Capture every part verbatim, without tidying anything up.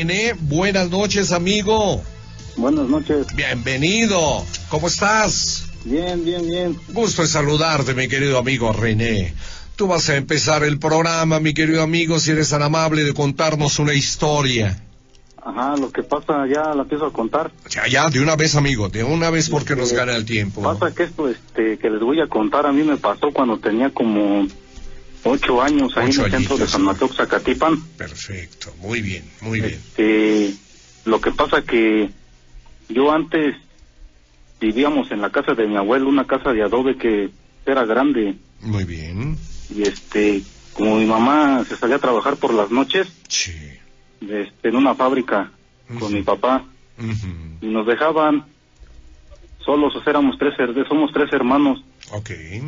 René, buenas noches, amigo. Buenas noches. Bienvenido. ¿Cómo estás? Bien, bien, bien. Gusto en saludarte, mi querido amigo René. Tú vas a empezar el programa, mi querido amigo, si eres tan amable de contarnos una historia. Ajá, lo que pasa ya la empiezo a contar. Ya, ya, de una vez, amigo, de una vez porque nos gana el tiempo. Pasa que esto, este, que les voy a contar, a mí me pasó cuando tenía como ocho años ahí Ocho en el centro de añitos. San Mateo, Zacatipán. Perfecto, muy bien, muy bien. Este, lo que pasa que yo antes vivíamos en la casa de mi abuelo, una casa de adobe que era grande. Muy bien. Y este, como mi mamá se salía a trabajar por las noches, Sí. este, en una fábrica con Ujú. mi papá, Ujú. y nos dejaban solos, o sea, éramos tres, her- somos tres hermanos, Ok.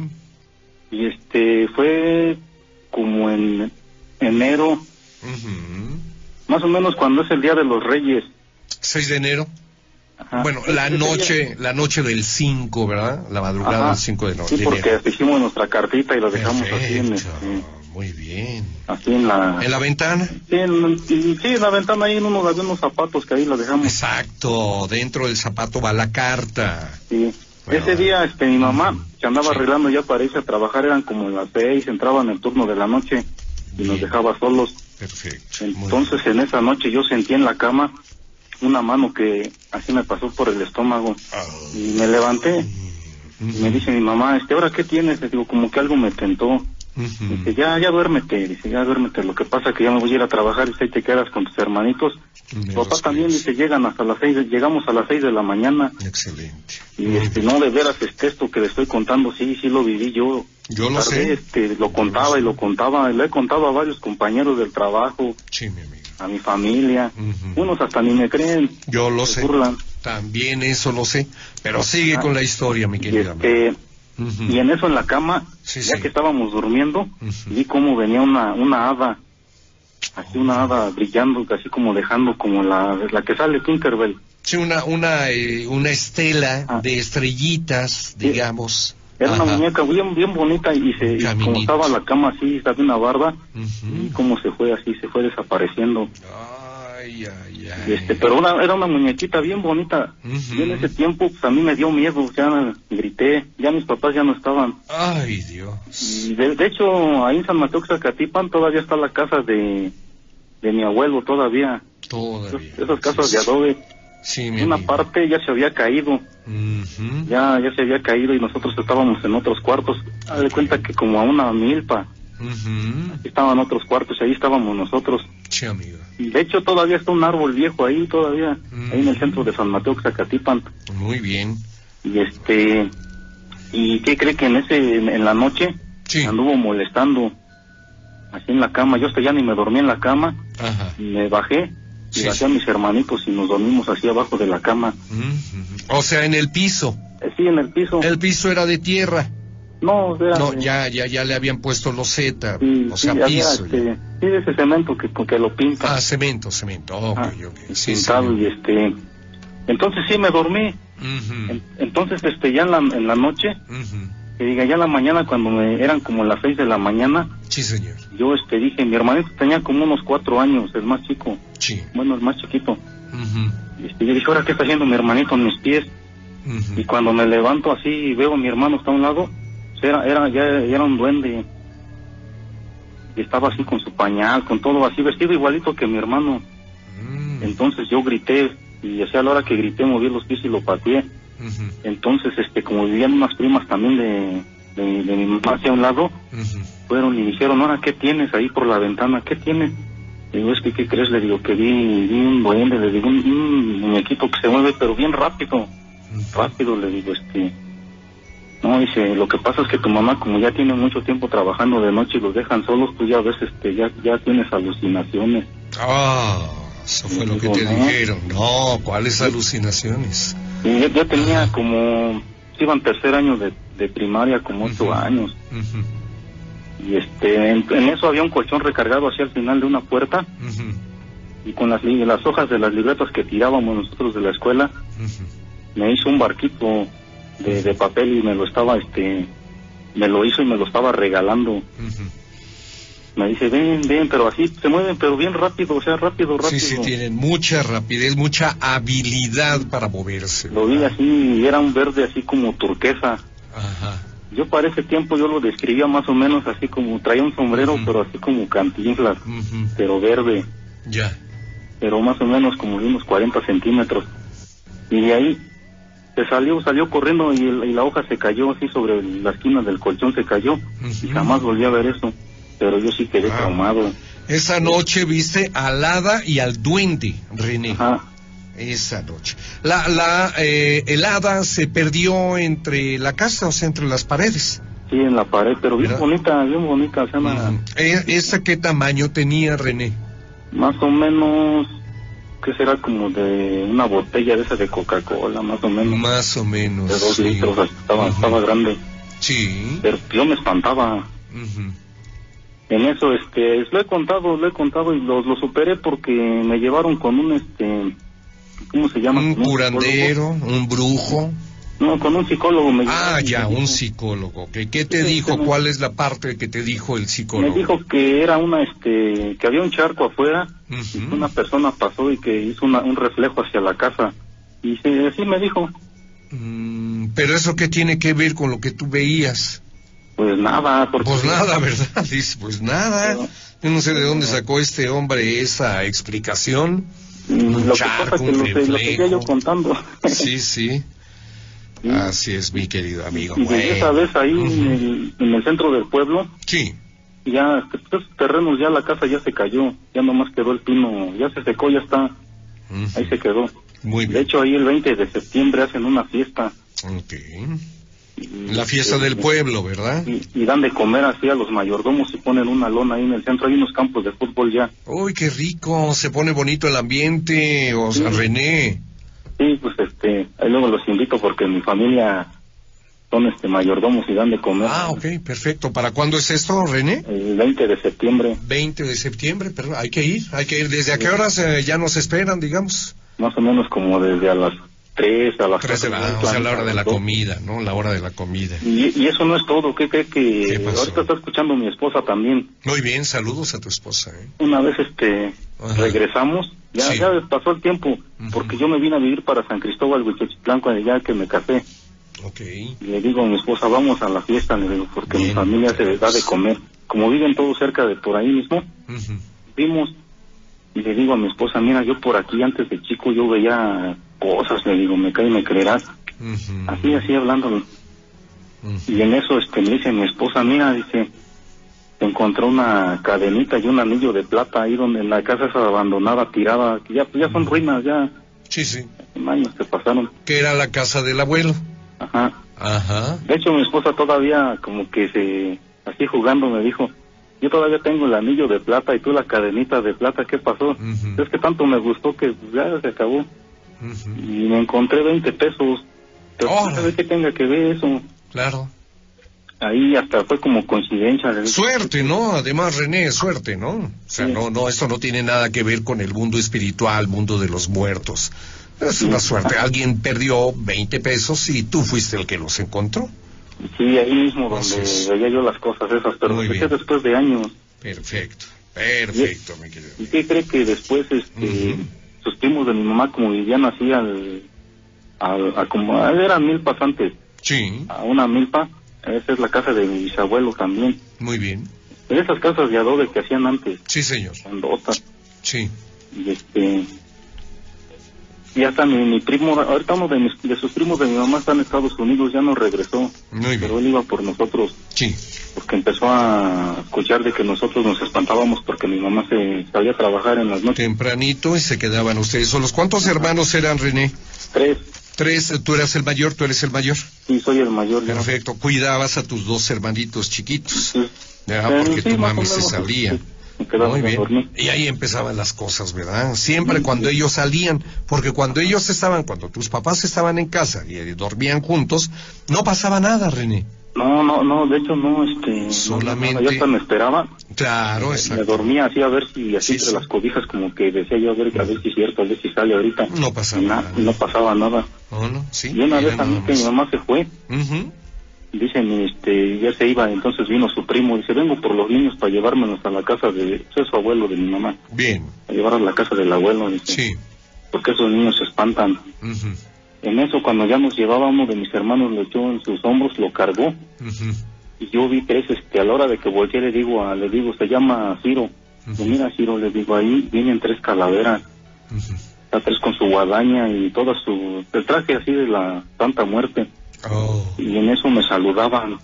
y este, fue como en enero, Ujú. más o menos cuando es el Día de los Reyes. seis de enero. Ajá. Bueno, la Ese día- noche, la noche del cinco, ¿verdad? La madrugada Ajá. del cinco de, no, Sí, de porque enero. hicimos nuestra cartita y la dejamos así en, Perfecto, este, muy bien. así en la... ¿En la ventana? Sí, en, sí, en la ventana ahí en unos, había unos zapatos que ahí la dejamos. Exacto, dentro del zapato va la carta. Sí. Bueno, Ese día, este, mi mamá, que andaba sí. arreglando ya para irse a trabajar, eran como las seis, entraba en el turno de la noche y nos Bien. dejaba solos. Perfecto. muy Entonces, en esa noche yo sentí en la cama una mano que así me pasó por el estómago Ah. y me levanté Ujú. y me dice mi mamá, este, ¿ahora qué tienes? Le digo, como que algo me tentó. Ujú. Dice, ya, ya duérmete, dice, ya duérmete, lo que pasa es que ya me voy a ir a trabajar y ahí te quedas con tus hermanitos. Me Papá los también cuidas. dice, llegan hasta las seis, llegamos a las seis de la mañana. Excelente. Y Muy este, bien. no, de veras, este, esto que le estoy contando, sí, sí lo viví yo. Yo lo Tardé, sé. Este, lo Yo contaba lo y sé. lo contaba, y lo he contado a varios compañeros del trabajo, Sí, mi amigo. a mi familia. Ujú. Unos hasta ni me creen, Yo lo se sé. burlan. También eso lo sé. Pero sigue Ah, con la historia, mi Y, querida este, amiga. Ujú. y en eso en la cama, Sí, ya sí. que estábamos durmiendo, Ujú. vi cómo venía una, una hada, así una hada brillando, así como dejando como la, la que sale Tinkerbell. Sí, una, una, eh, una estela Ah. de estrellitas, Sí. digamos. Era una Ajá. muñeca bien, bien bonita y se, y como Caminito. estaba la cama así, estaba una barda, Ujú. y cómo se fue así, se fue desapareciendo. Ay, ay, Y ay. este, pero una, era una muñequita bien bonita. Ujú. Y en ese tiempo, pues a mí me dio miedo, ya grité, ya mis papás ya no estaban. Ay, Dios. Y de, de hecho, ahí en San Mateo, Zacatipán, todavía está la casa de, de mi abuelo, todavía. Todavía. Esas, esas casas Sí, de sí. adobe. Sí, mi Una amigo. parte ya se había caído, Ujú. ya, ya se había caído y nosotros estábamos en otros cuartos. Haz de Ok. cuenta que como a una milpa, Ujú. estaban otros cuartos y ahí estábamos nosotros. Sí, amigo. Y de hecho todavía está un árbol viejo ahí, todavía, ahí en el centro de San Mateo, Zacatipán. Muy bien. Y este, ¿y qué cree que en ese, en, en la noche, Sí. anduvo molestando, así en la cama? Yo hasta ya ni me dormí en la cama, Ajá. y me bajé, y Sí, bajé sí. a mis hermanitos y nos dormimos así abajo de la cama. Ujú. O sea, en el piso. Eh, sí, en el piso. El piso era de tierra. No, era No, de- ya, ya, ya le habían puesto loseta. sí, O sea, sí, había, piso. ya. este, sí, de ese cemento que, que lo pinta. Ah, cemento, cemento. Ok, Ah, ok. Sí, sí. pintado, y este, entonces sí me dormí. Ujú. En- entonces, este, ya en la, en la noche, Ujú. que diga, ya en la mañana, cuando me, eran como las seis de la mañana, Sí, señor. yo, este, dije, mi hermanito tenía como unos cuatro años, el más chico, Sí. bueno, el más chiquito. Ujú. Y este, yo dije, ¿ahora qué está haciendo mi hermanito en mis pies? Ujú. Y cuando me levanto así y veo a mi hermano está a un lado, pues era, era, ya, ya era un duende. Y estaba así con su pañal, con todo así, vestido igualito que mi hermano. Mm. Entonces yo grité, y así a la hora que grité moví los pies y lo pateé. Ujú. Entonces, este, como vivían unas primas también de, de, de mi mamá hacia un lado, Ujú. fueron y dijeron, ahora, ¿qué tienes ahí por la ventana? ¿Qué tienes? Le digo, es que, ¿qué crees? Le digo, que vi, vi un duende, le digo, un, un muñequito que se mueve, pero bien rápido, Ujú. rápido, le digo, este... No, dice, lo que pasa es que tu mamá, como ya tiene mucho tiempo trabajando de noche y los dejan solos, tú ya ves, este, ya, ya tienes alucinaciones. Ah, eso fue lo que te Digo, no. dijeron. No, ¿cuáles alucinaciones? Y yo, yo tenía Ajá. como, iba en tercer año de, de primaria, como ocho Ujú. años. Ujú. Y este, en, en eso había un colchón recargado hacia el final de una puerta, Ujú. y con las, li- las hojas de las libretas que tirábamos nosotros de la escuela, Ujú. me hizo un barquito de, de papel y me lo estaba, este, me lo hizo y me lo estaba regalando. Ujú. Me dice, ven, ven, pero así se mueven, pero bien rápido, o sea, rápido, rápido. Sí, sí, tienen mucha rapidez, mucha habilidad para moverse. Lo vi así, era un verde así como turquesa. Ajá. Yo para ese tiempo yo lo describía más o menos así como, traía un sombrero, uh-huh. pero así como Cantinflas, uh-huh. pero verde. Ya. Pero más o menos como de unos cuarenta centímetros. Y de ahí se salió, salió corriendo y, el, y la hoja se cayó así sobre la esquina del colchón, se cayó. Uh-huh. Y jamás volví a ver eso. Pero yo sí quedé ah. traumado. Esa noche viste al hada y al duende, René. Ajá. Esa noche. La, la, eh, el hada se perdió entre la casa, o sea, entre las paredes. Sí, en la pared, pero bien ¿verdad? bonita, bien bonita. Se llama... Mm. ¿Esa qué tamaño tenía, René? Más o menos, ¿qué será? Como de una botella de esa de Coca-Cola, más o menos. Más o menos, de dos sí. litros, estaba, uh-huh. estaba grande. Sí. Pero yo me espantaba. Uh-huh. En eso, este, lo he contado, lo he contado y lo, lo superé porque me llevaron con un, este, ¿cómo se llama? Un curandero, un, un brujo. No, con un psicólogo me Ah, llevaron, ya, me un dijo, psicólogo. ¿Qué, qué te sí, dijo? me, ¿Cuál es la parte que te dijo el psicólogo? Me dijo que era una, este, que había un charco afuera, uh-huh. y que una persona pasó y que hizo una, un reflejo hacia la casa. Y sí, así me dijo. Mm, pero eso qué tiene que ver con lo que tú veías. Pues nada, porque... Pues nada, ¿verdad? Dice, pues nada. Yo no sé de dónde sacó este hombre esa explicación. Un lo charco, que pasa un que reflejo. Lo seguía yo contando. Sí, sí. Sí. Así es, mi querido amigo. Y bueno. Esa vez ahí uh-huh. en, el, en el centro del pueblo. Sí. Ya, estos terrenos, ya la casa ya se cayó. Ya nomás quedó el pino. Ya se secó, ya está. Uh-huh. Ahí se quedó. Muy bien. De hecho, ahí el veinte de septiembre hacen una fiesta. Ok. La fiesta del pueblo, ¿verdad? Y, y dan de comer así a los mayordomos y ponen una lona ahí en el centro. Hay unos campos de fútbol ya. ¡Uy, qué rico! Se pone bonito el ambiente, o sea, sí. René. Sí, pues este, ahí luego los invito porque mi familia son este mayordomos y dan de comer. Ah, ok, perfecto. ¿Para cuándo es esto, René? El veinte de septiembre. veinte de septiembre, pero hay que ir, hay que ir. ¿Desde a qué horas eh, ya nos esperan, digamos? Más o menos como desde a las tres a las tres de la, o sea, la hora de la comida, ¿no? La hora de la comida. Y, y eso no es todo. ¿Qué cree que ¿Qué ahorita está escuchando mi esposa también? Muy bien, saludos a tu esposa. ¿eh? Una vez este Ajá. regresamos, ya sí. ya pasó el tiempo, uh-huh. porque yo me vine a vivir para San Cristóbal, Huichochitlán, cuando ya que me casé. Okay. Y le digo a mi esposa, vamos a la fiesta, le digo, porque bien, mi familia se les da de comer. Como viven todos cerca de por ahí mismo, uh-huh. vimos, y le digo a mi esposa, mira, yo por aquí antes de chico yo veía cosas, le digo, me cae y me creerás. Uh-huh. Así, así hablándole. Uh-huh. Y en eso este me dice mi esposa, mira, dice, encontró una cadenita y un anillo de plata ahí donde en la casa esa abandonada, tirada, que ya, ya son ruinas, ya. Sí, sí. Años que pasaron. Que era la casa del abuelo. Ajá. Ajá. De hecho mi esposa todavía como que se, así jugando me dijo, yo todavía tengo el anillo de plata y tú la cadenita de plata, ¿qué pasó? Uh-huh. Es que tanto me gustó que ya se acabó. Uh-huh. Y me encontré veinte pesos. Pero oh, no sabe qué tenga que ver eso. Claro. Ahí hasta fue como coincidencia. Suerte, ¿no? Además, René, suerte, ¿no? O sea, sí. no, no, esto no tiene nada que ver con el mundo espiritual, mundo de los muertos. Es sí. una suerte. Alguien perdió veinte pesos y tú fuiste el que los encontró. Sí, ahí mismo donde Entonces, veía yo las cosas esas, pero después de años. Perfecto, perfecto, y, mi querido. ¿Y qué cree que después, este, uh-huh. sus primos de mi mamá, como vivían así al, al a como, eran milpas antes. Sí. A una milpa, esa es la casa de mi bisabuelo también. Muy bien. Esas casas de adobe que hacían antes. Sí, señor. Grandotas. Sí. Y este... Y hasta mi, mi primo, ahorita uno de, mis, de sus primos de mi mamá está en Estados Unidos, ya no regresó. Muy bien. Pero él iba por nosotros. Sí. Porque empezó a escuchar de que nosotros nos espantábamos porque mi mamá se sabía trabajar en las noches. Tempranito y se quedaban ustedes solos. ¿Cuántos hermanos eran, René? Tres. Tres, ¿tú eras el mayor? ¿Tú eres el mayor? Sí, soy el mayor. Perfecto. ¿No? Cuidabas a tus dos hermanitos chiquitos. Sí. Ya, porque sí, tu mami se salía. Sí. Muy bien. Y ahí empezaban las cosas, ¿verdad? Siempre cuando ellos salían, porque cuando ellos estaban, cuando tus papás estaban en casa y dormían juntos, no pasaba nada, René. No, no, no, de hecho no, este... Solamente... No, yo hasta me esperaba. Claro, me, exacto. Me dormía así a ver si, así sí, entre sí. las cobijas, como que decía yo a ver, a ver si es cierto, a ver si sale ahorita. No pasaba y na, nada. No pasaba nada. Oh, no, sí. Y una vez también que mi mamá se fue, uh-huh. dicen, este, ya se iba, entonces vino su primo, dice, vengo por los niños para llevármelos a la casa de, es su abuelo, de mi mamá. Bien. A llevar a la casa del abuelo, dice. Sí. Porque esos niños se espantan. Uh-huh. En eso, cuando ya nos llevaba, uno de mis hermanos lo echó en sus hombros, lo cargó. Uh-huh. Y yo vi que es, este, a la hora de que volteé, le digo, a, le digo, se llama Ciro. Uh-huh. Y mira, Ciro, le digo, ahí vienen tres calaveras. Uh-huh. Está tres con su guadaña y toda su, el traje así de la Santa Muerte. Oh. Y en eso me saludaban,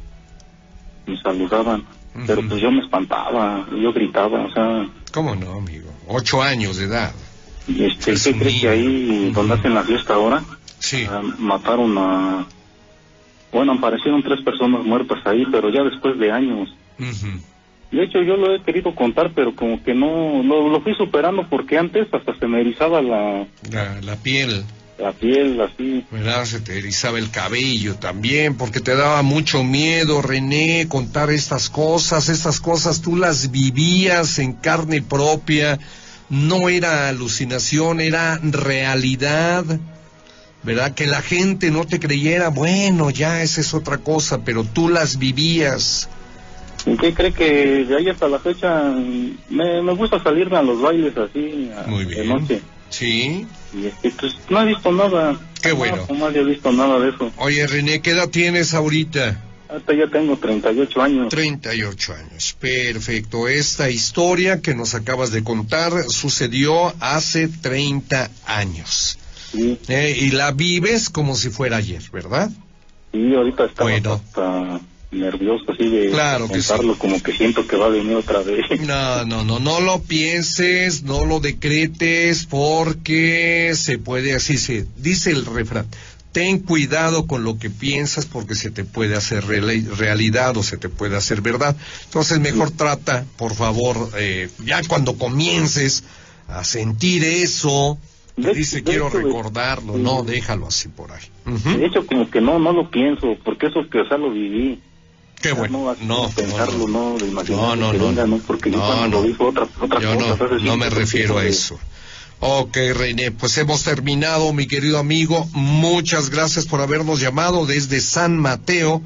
me saludaban. Uh-huh. Pero pues yo me espantaba, yo gritaba, o sea... ¿Cómo no, amigo? Ocho años de edad. Y este, ¿qué crees que ahí, uh-huh. donde hacen la fiesta ahora? Sí. Uh, mataron a... Bueno, aparecieron tres personas muertas ahí, pero ya después de años. Uh-huh. De hecho, yo lo he querido contar, pero como que no, lo, lo fui superando porque antes hasta se me erizaba la... La, la piel. La piel, así. ¿Verdad? Se te erizaba el cabello también, porque te daba mucho miedo, René, contar estas cosas. Estas cosas tú las vivías en carne propia. No era alucinación, era realidad. ¿Verdad? Que la gente no te creyera, bueno, ya esa es otra cosa, pero tú las vivías. ¿Y qué cree que de ahí hasta la fecha me, me gusta salirme a los bailes así a, Muy bien. de noche? Sí. Y este, pues no he visto nada. Qué bueno. No, no he visto nada de eso. Oye, René, ¿qué edad tienes ahorita? Hasta ya tengo treinta y ocho años. treinta y ocho años, perfecto. Esta historia que nos acabas de contar sucedió hace treinta años. Sí. Eh, y la vives como si fuera ayer, ¿verdad? Sí, ahorita estamos bueno. hasta nervioso así de claro contarlo, que sí. Como que siento que va a venir otra vez. No, no, no, no lo pienses, no lo decretes, porque se puede, así se dice el refrán, ten cuidado con lo que piensas porque se te puede hacer real, realidad o se te puede hacer verdad. Entonces mejor sí. Trata, por favor, eh, ya cuando comiences a sentir eso, de, dice de quiero hecho, recordarlo, sí. No, déjalo así por ahí. Uh-huh. De hecho, como que no, no lo pienso, porque eso que, o sea, lo viví. Qué bueno. No, no pensarlo, no, de no, no, no, venga, no, porque no, yo cuando no. lo dijo otra, otra yo cosa. No, no me refiero a eso. Ok, René, pues hemos terminado, mi querido amigo. Muchas gracias por habernos llamado desde San Mateo,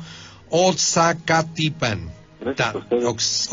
Otzacatipan. Gracias a ustedes.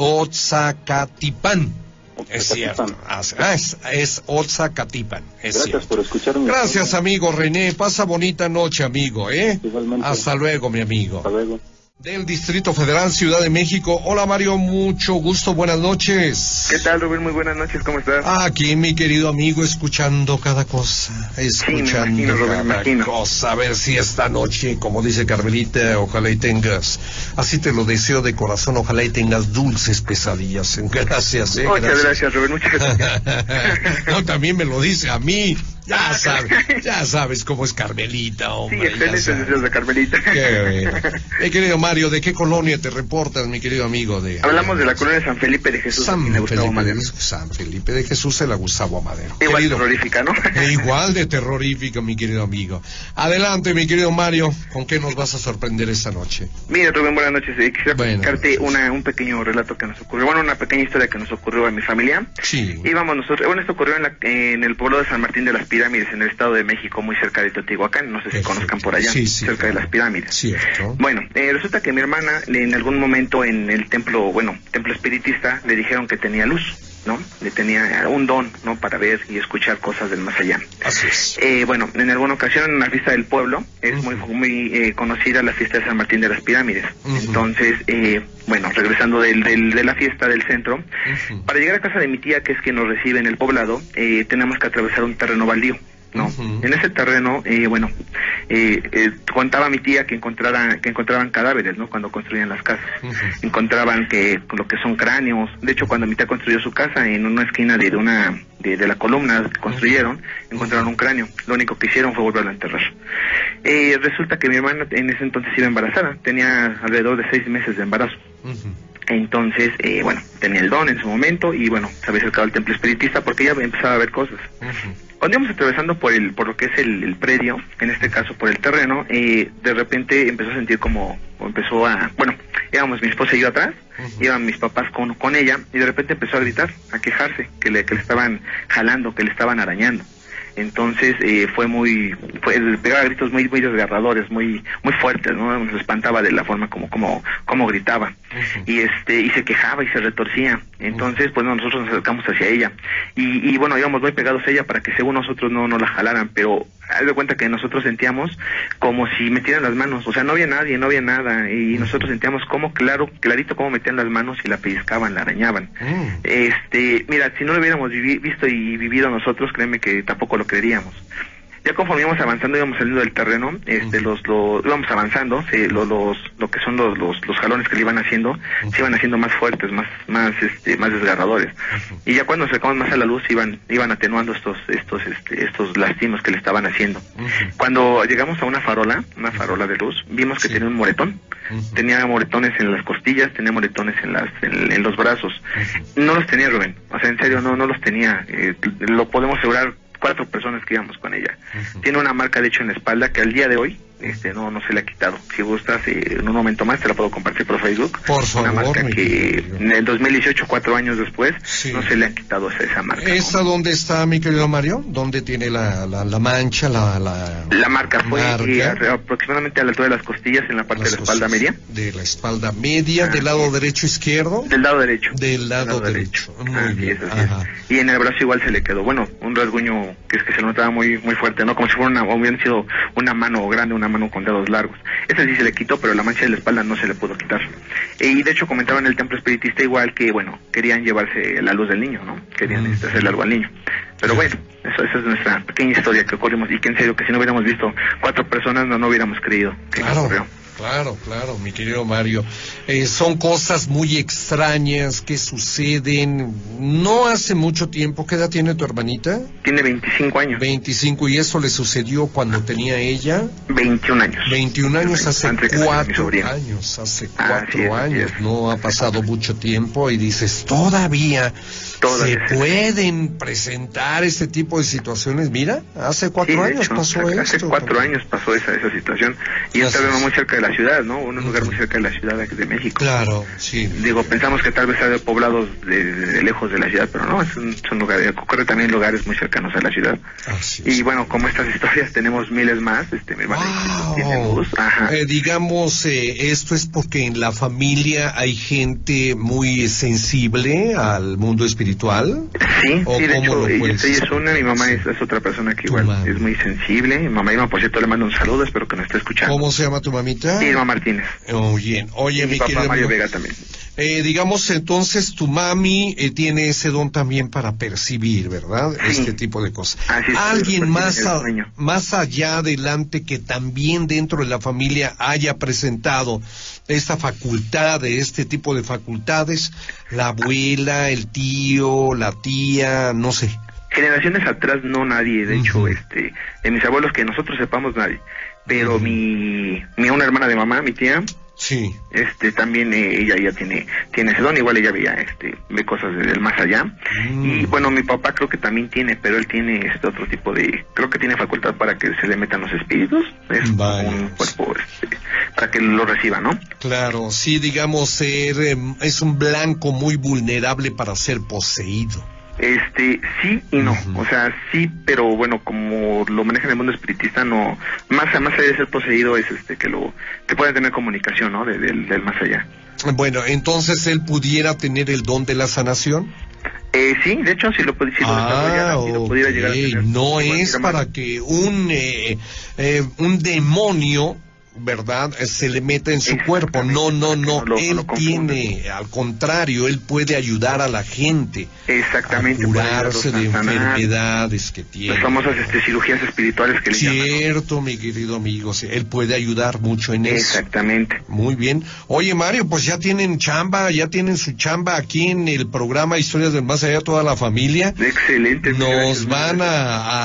Otzacatipan. Es cierto. Ah, es, es Otzacatipan. Es Gracias cierto. por escucharme. Gracias, amigo René. Pasa bonita noche, amigo, ¿eh? Igualmente. Hasta luego, mi amigo. Hasta luego. Del Distrito Federal, Ciudad de México. Hola, Mario, mucho gusto, buenas noches. ¿Qué tal, Rubén? Muy buenas noches, ¿cómo estás? Aquí, mi querido amigo, escuchando cada cosa, escuchando sí, me imagino, cada Rubén, imagino. cosa, a ver si esta noche, como dice Carmelita, ojalá y tengas, así te lo deseo de corazón, ojalá y tengas dulces pesadillas. Gracias, eh. Muchas gracias, gracias Rubén, muchas gracias. No, también me lo dice a mí. Ya sabes, ya sabes cómo es Carmelita, hombre. Sí, excelentes deseos de Carmelita. Qué bueno. Mi querido Mario, ¿de qué colonia te reportas, mi querido amigo? De Hablamos de la colonia San Felipe de Jesús, San de Gustavo Felipe, Madero. de, San Felipe de Jesús, de la Gustavo Madero. Igual querido, terrorífica, ¿no? E igual de terrorífica, mi querido amigo. Adelante, mi querido Mario, ¿con qué nos vas a sorprender esta noche? Mira, Rubén, buenas noches. Eh, quisiera bueno, contarte una, un pequeño relato que nos ocurrió, bueno, una pequeña historia que nos ocurrió a mi familia. Sí. Íbamos nosotros, bueno, esto ocurrió en, la, en el pueblo de San Martín de las Pirámides, en el estado de México, muy cerca de Teotihuacán, no sé si Perfecto. Conozcan por allá, sí, sí, cerca claro. de las pirámides. Cierto. Bueno, eh, resulta que mi hermana en algún momento en el templo, bueno, templo espiritista, le dijeron que tenía luz, ¿no? Le tenía un don, ¿no? Para ver y escuchar cosas del más allá. Así es. Eh, bueno, en alguna ocasión en la fiesta del pueblo, es uh-huh. muy muy eh, conocida la fiesta de San Martín de las Pirámides. Uh-huh. Entonces, eh, bueno, regresando del, del, de la fiesta del centro, uh-huh. para llegar a casa de mi tía, que es quien nos recibe en el poblado, eh, tenemos que atravesar un terreno baldío, ¿no? Uh-huh. En ese terreno, eh, bueno, eh, eh, contaba mi tía que encontrara, que encontraban cadáveres, ¿no? Cuando construían las casas, uh-huh. encontraban que lo que son cráneos. De hecho, cuando mi tía construyó su casa, en una esquina de, de una de, de la columna que construyeron, uh-huh. encontraron un cráneo. Lo único que hicieron fue volverlo a enterrar. Eh, resulta que mi hermana en ese entonces iba embarazada, tenía alrededor de seis meses de embarazo. Uh-huh. Entonces, eh, bueno, tenía el don en su momento y bueno, se había acercado al templo espiritista porque ella empezaba a ver cosas. Uh-huh. Cuando íbamos atravesando por el por lo que es el, el predio, en este caso por el terreno, eh, de repente empezó a sentir como, o empezó a, bueno, íbamos mi esposa y yo atrás, uh-huh. iban mis papás con, con ella y de repente empezó a gritar, a quejarse, que le, que le estaban jalando, que le estaban arañando. Entonces eh, fue muy, fue, pegaba gritos muy muy desgarradores, muy muy fuertes, ¿no? Nos espantaba de la forma como como como gritaba. Uh-huh. Y este y se quejaba y se retorcía. Entonces, pues no, nosotros nos acercamos hacia ella. Y, y bueno, íbamos muy pegados a ella para que según nosotros no, no la jalaran, pero haz de cuenta que nosotros sentíamos como si metieran las manos, o sea, no había nadie, no había nada, y nosotros sentíamos como claro, clarito cómo metían las manos y la pellizcaban, la arañaban. Mm. Este, mira, si no lo hubiéramos vivi- visto y vivido nosotros, créeme que tampoco lo creeríamos. Ya conforme íbamos avanzando, íbamos saliendo del terreno, este, uh-huh. los, los, íbamos avanzando, sí, los, los, lo que son los, los, los jalones que le iban haciendo, uh-huh. se iban haciendo más fuertes, más, más, este, más desgarradores. Uh-huh. Y ya cuando nos acercamos más a la luz, iban, iban atenuando estos, estos, este, estos lastimos que le estaban haciendo. Uh-huh. Cuando llegamos a una farola, una farola de luz, vimos que sí. tenía un moretón. Uh-huh. Tenía moretones en las costillas, tenía moretones en las, en, en los brazos. Uh-huh. No los tenía, Rubén. O sea, en serio, no, no los tenía. Eh, lo podemos asegurar cuatro personas que íbamos con ella. Uh-huh. Tiene una marca de hecho en la espalda que al día de hoy este no no se le ha quitado. Si gustas, eh, en un momento más te la puedo compartir por Facebook. Por favor. Una marca que en el dos mil dieciocho, cuatro años después, sí. no se le ha quitado esa, esa marca. ¿Esa ¿no? dónde está, mi querido Mario? ¿Dónde tiene la, la, la mancha, la, la... La marca fue eh, aproximadamente a la altura de las costillas, en la parte las de la espalda media. De la espalda media, ah, ¿del lado sí. derecho izquierdo? Del lado derecho. Del lado, lado derecho. derecho. Muy ah, bien. Sí, Ajá. Y en el brazo igual se le quedó, bueno, un rasguño que es que se notaba muy muy fuerte, ¿no? Como si fuera una, hubiera sido una mano grande, una mano con dedos largos. Ese sí se le quitó, pero la mancha de la espalda no se le pudo quitar. Y de hecho comentaban en el templo espiritista igual que, bueno, querían llevarse la luz del niño, ¿no? Querían mm. este, hacerle algo al niño. Pero bueno, eso, esa es nuestra pequeña historia que ocurrimos y que en serio que si no hubiéramos visto cuatro personas no, no hubiéramos creído que claro. ocurrió. Claro, claro, mi querido Mario. Eh, son cosas muy extrañas que suceden. No hace mucho tiempo. ¿Qué edad tiene tu hermanita? Tiene veinticinco años. veinticinco, ¿y eso le sucedió cuando tenía ella? veintiún años. veintiún años, hace Antes cuatro años, hace cuatro ah, años. Es. No ha pasado mucho tiempo y dices, todavía... Todavía se pueden presentar este tipo de situaciones. Mira, hace cuatro sí, años hecho, pasó hace esto. Hace cuatro también. años pasó esa esa situación y está muy cerca de la ciudad, ¿no? Un lugar muy cerca de la ciudad de México. Claro, sí. Digo, pensamos que tal vez sea de poblados de, de, de lejos de la ciudad, pero no, es un, son lugares, ocurre también en lugares muy cercanos a la ciudad. Así y es. bueno, como estas historias tenemos miles más, este, mi hermano wow. tiene luz. Ajá. Eh, digamos, eh, esto es porque en la familia hay gente muy sensible al mundo espiritual. Sí, sí, de hecho, ella es una, mi mamá sí. es, es otra persona que igual es muy sensible. Mi mamá, Irma, por cierto, le mando un saludo, espero que nos esté escuchando. ¿Cómo se llama tu mamita? Irma Martínez. Oh, bien. Oye, y mi, mi papá querido Mario amigo, Vega también. Eh, digamos, entonces, tu mami eh, tiene ese don también para percibir, ¿verdad? Sí. Este tipo de cosas. Así es, ¿Alguien más, a, más allá adelante que también dentro de la familia haya presentado esta facultad, de este tipo de facultades? La abuela, el tío, la tía, no sé. Generaciones atrás no nadie, de uh-huh. hecho, este, de mis abuelos que nosotros sepamos nadie. Pero uh-huh. mi, mi una hermana de mamá, mi tía, sí, este también eh, ella ya tiene tiene ese don, igual ella veía este ve cosas del más allá. Mm. Y bueno, mi papá creo que también tiene, pero él tiene este otro tipo de, creo que tiene facultad para que se le metan los espíritus, es vale. un cuerpo este, para que lo reciba, ¿no? Claro, sí, digamos ser eh, es un blanco muy vulnerable para ser poseído. Este, sí y no, uh-huh. o sea, sí, pero bueno, como lo maneja en el mundo espiritista, no, más, más allá de ser poseído es este, que lo, que pueden tener comunicación, ¿no? De, del, del más allá. Bueno, entonces él pudiera tener el don de la sanación. Eh, sí, de hecho, si lo, si lo ah, desarrollara, si lo pudiera okay. llegar a tener. No es para que un, eh, eh, un demonio, ¿verdad?, se le meta en su cuerpo. No, no, no. Lo, él lo tiene, al contrario, él puede ayudar a la gente exactamente, a curarse de enfermedades que tiene. Las famosas este, cirugías espirituales que le llaman. Cierto, mi querido amigo, sí, él puede ayudar mucho en eso. Exactamente. Muy bien. Oye, Mario, pues ya tienen chamba, ya tienen su chamba aquí en el programa Historias del Más Allá, toda la familia. Excelente. Nos van a, a,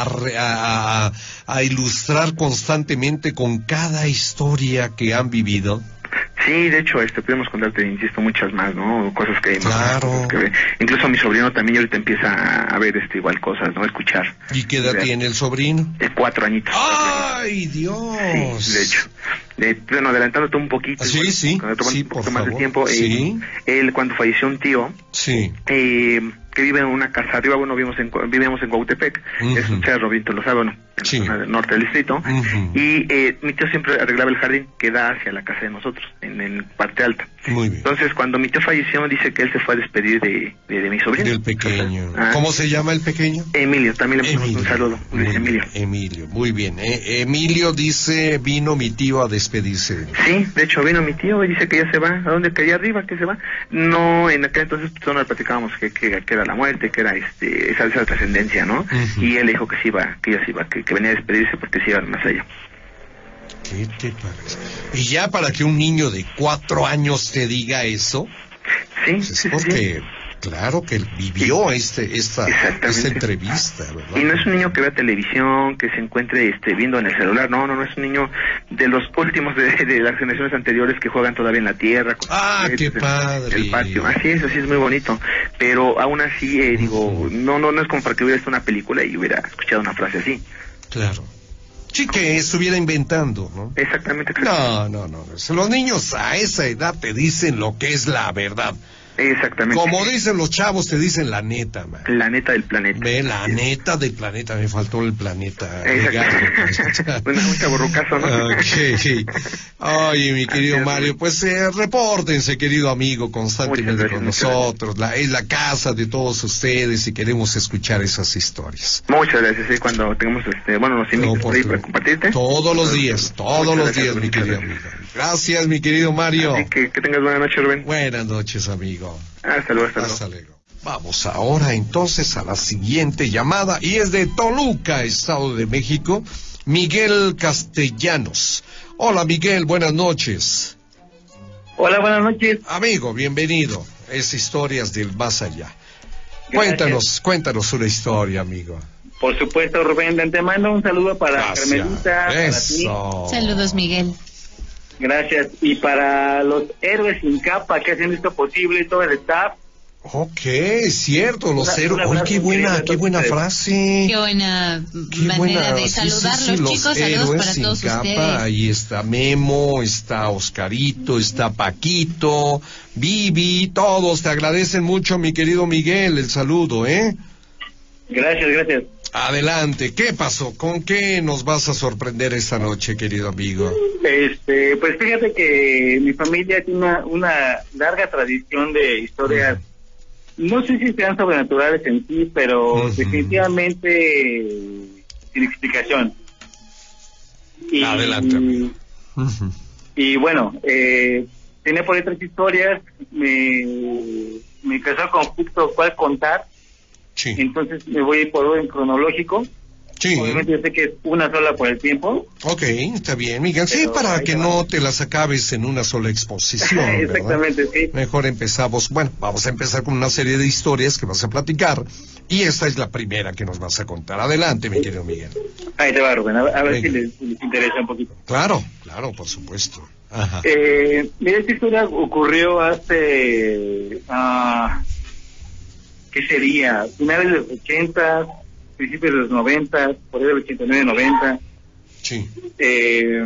a, a ilustrar constantemente con cada historia historia que han vivido. Sí, de hecho, este, podemos contarte, insisto, muchas más, ¿no? Cosas que, claro. cosas que ve. Incluso mi sobrino también ahorita empieza a ver este igual cosas, ¿no? Escuchar. ¿Y qué edad tiene el sobrino? De cuatro añitos. ¡Ay, Dios! Sí, de hecho. De, bueno, adelantándote un poquito. Sí, igual, sí, sí, un poquito por más favor. de tiempo. Sí. Eh, él, cuando falleció un tío, sí. eh, que vive en una casa arriba, bueno, vivimos en, vivimos en Cuautepec, uh-huh. es un cerro, Vinto lo sabe, bueno, en sí. la zona del norte del distrito, uh-huh. y eh, mi tío siempre arreglaba el jardín que da hacia la casa de nosotros, en, en parte alta. Muy bien. Entonces, cuando mi tío falleció, dice que él se fue a despedir de, de, de mi sobrino. Del pequeño. Ah, ¿cómo se llama el pequeño? Emilio, también le ponemos un saludo, Luis Emilio. Emilio, muy bien. Eh, Emilio dice, vino mi tío a despedirse. Sí, de hecho vino mi tío y dice que ya se va. ¿A dónde? Que allá arriba, que se va. No, en aquel entonces pues, no le platicábamos que, que, que era la muerte, que era este esa, esa trascendencia, ¿no? Uh-huh. Y él dijo que se iba, que ya se iba, que, que venía a despedirse porque se iba más allá. ¿Qué te parece? Y ya para que un niño de cuatro años te diga eso, sí, pues es sí, porque, sí. claro que él vivió este, esta, esta entrevista, ¿verdad? Y no es un niño que vea televisión, que se encuentre este, viendo en el celular, no, no, no, es un niño de los últimos de, de las generaciones anteriores que juegan todavía en la tierra. Con Ah, qué padre. En el patio, así es, así es muy bonito, pero aún así, eh, digo, uh-huh. no, no, no es como para que hubiera visto una película y hubiera escuchado una frase así. Claro. Sí, que estuviera inventando, ¿no? Exactamente. No, no, no. Los niños a esa edad te dicen lo que es la verdad. Exactamente. Como dicen los chavos, te dicen la neta, man. La neta del planeta. Ve, la neta del planeta, me faltó el planeta. Exacto. Un chaburrucazo, ¿no? Okay. Ay, mi querido Mario, pues eh, repórtense, querido amigo, constantemente gracias, con nosotros. La, es la casa de todos ustedes y queremos escuchar esas historias. Muchas gracias, sí, cuando tengamos, este, bueno, nos invitan no, ahí para compartirte. Todos los días, todos los días, mi querido amigo. Gracias, mi querido Mario. Así que, que tengas buena noche, Rubén. Buenas noches, amigo. Hasta luego, hasta luego. Hasta luego. Vamos ahora entonces a la siguiente llamada y es de Toluca, Estado de México, Miguel Castellanos. Hola Miguel, buenas noches. Hola, buenas noches. Amigo, bienvenido. Es Historias del Más Allá. Gracias. Cuéntanos, cuéntanos una historia, amigo. Por supuesto, Rubén, de antemano un saludo para Gracias. Carmelita, Eso. para ti. Saludos, Miguel. Gracias. Y para los héroes sin capa que hacen esto posible, todo el staff. Ok, cierto, los una, héroes. Una oh, qué buena, qué buena frase. Qué buena qué manera buena. de saludar sí, sí, sí, los chicos. Saludos para sin todos capa. ustedes. Ahí está Memo, está Oscarito, está Paquito, Vivi, todos te agradecen mucho, mi querido Miguel, el saludo, ¿eh? Gracias, gracias. Adelante, ¿qué pasó? ¿Con qué nos vas a sorprender esta noche, querido amigo? Este, pues fíjate que mi familia tiene una, una larga tradición de historias, uh-huh. no sé si sean sobrenaturales en sí, pero uh-huh. definitivamente sin explicación. Y, Adelante, amigo. Uh-huh. Y bueno, eh, tenía por ahí tres historias, me, me causó conflicto cuál contar. Sí. Entonces me voy por orden cronológico. Sí. Obviamente yo sé que es una sola por el tiempo. Ok, está bien, Miguel. Sí, para que no te las acabes en una sola exposición, exactamente, ¿verdad? sí. Mejor empezamos, bueno, vamos a empezar con una serie de historias que vas a platicar y esta es la primera que nos vas a contar. Adelante, mi querido Miguel. Ahí te va, Rubén, a, a ver si les, les interesa un poquito. Claro, claro, por supuesto. Ajá. Eh, mira, esta historia ocurrió hace... Uh, ¿qué sería? Finales de los ochenta, principios de los noventa, por ahí del ochenta y nueve, noventa. Sí. Eh,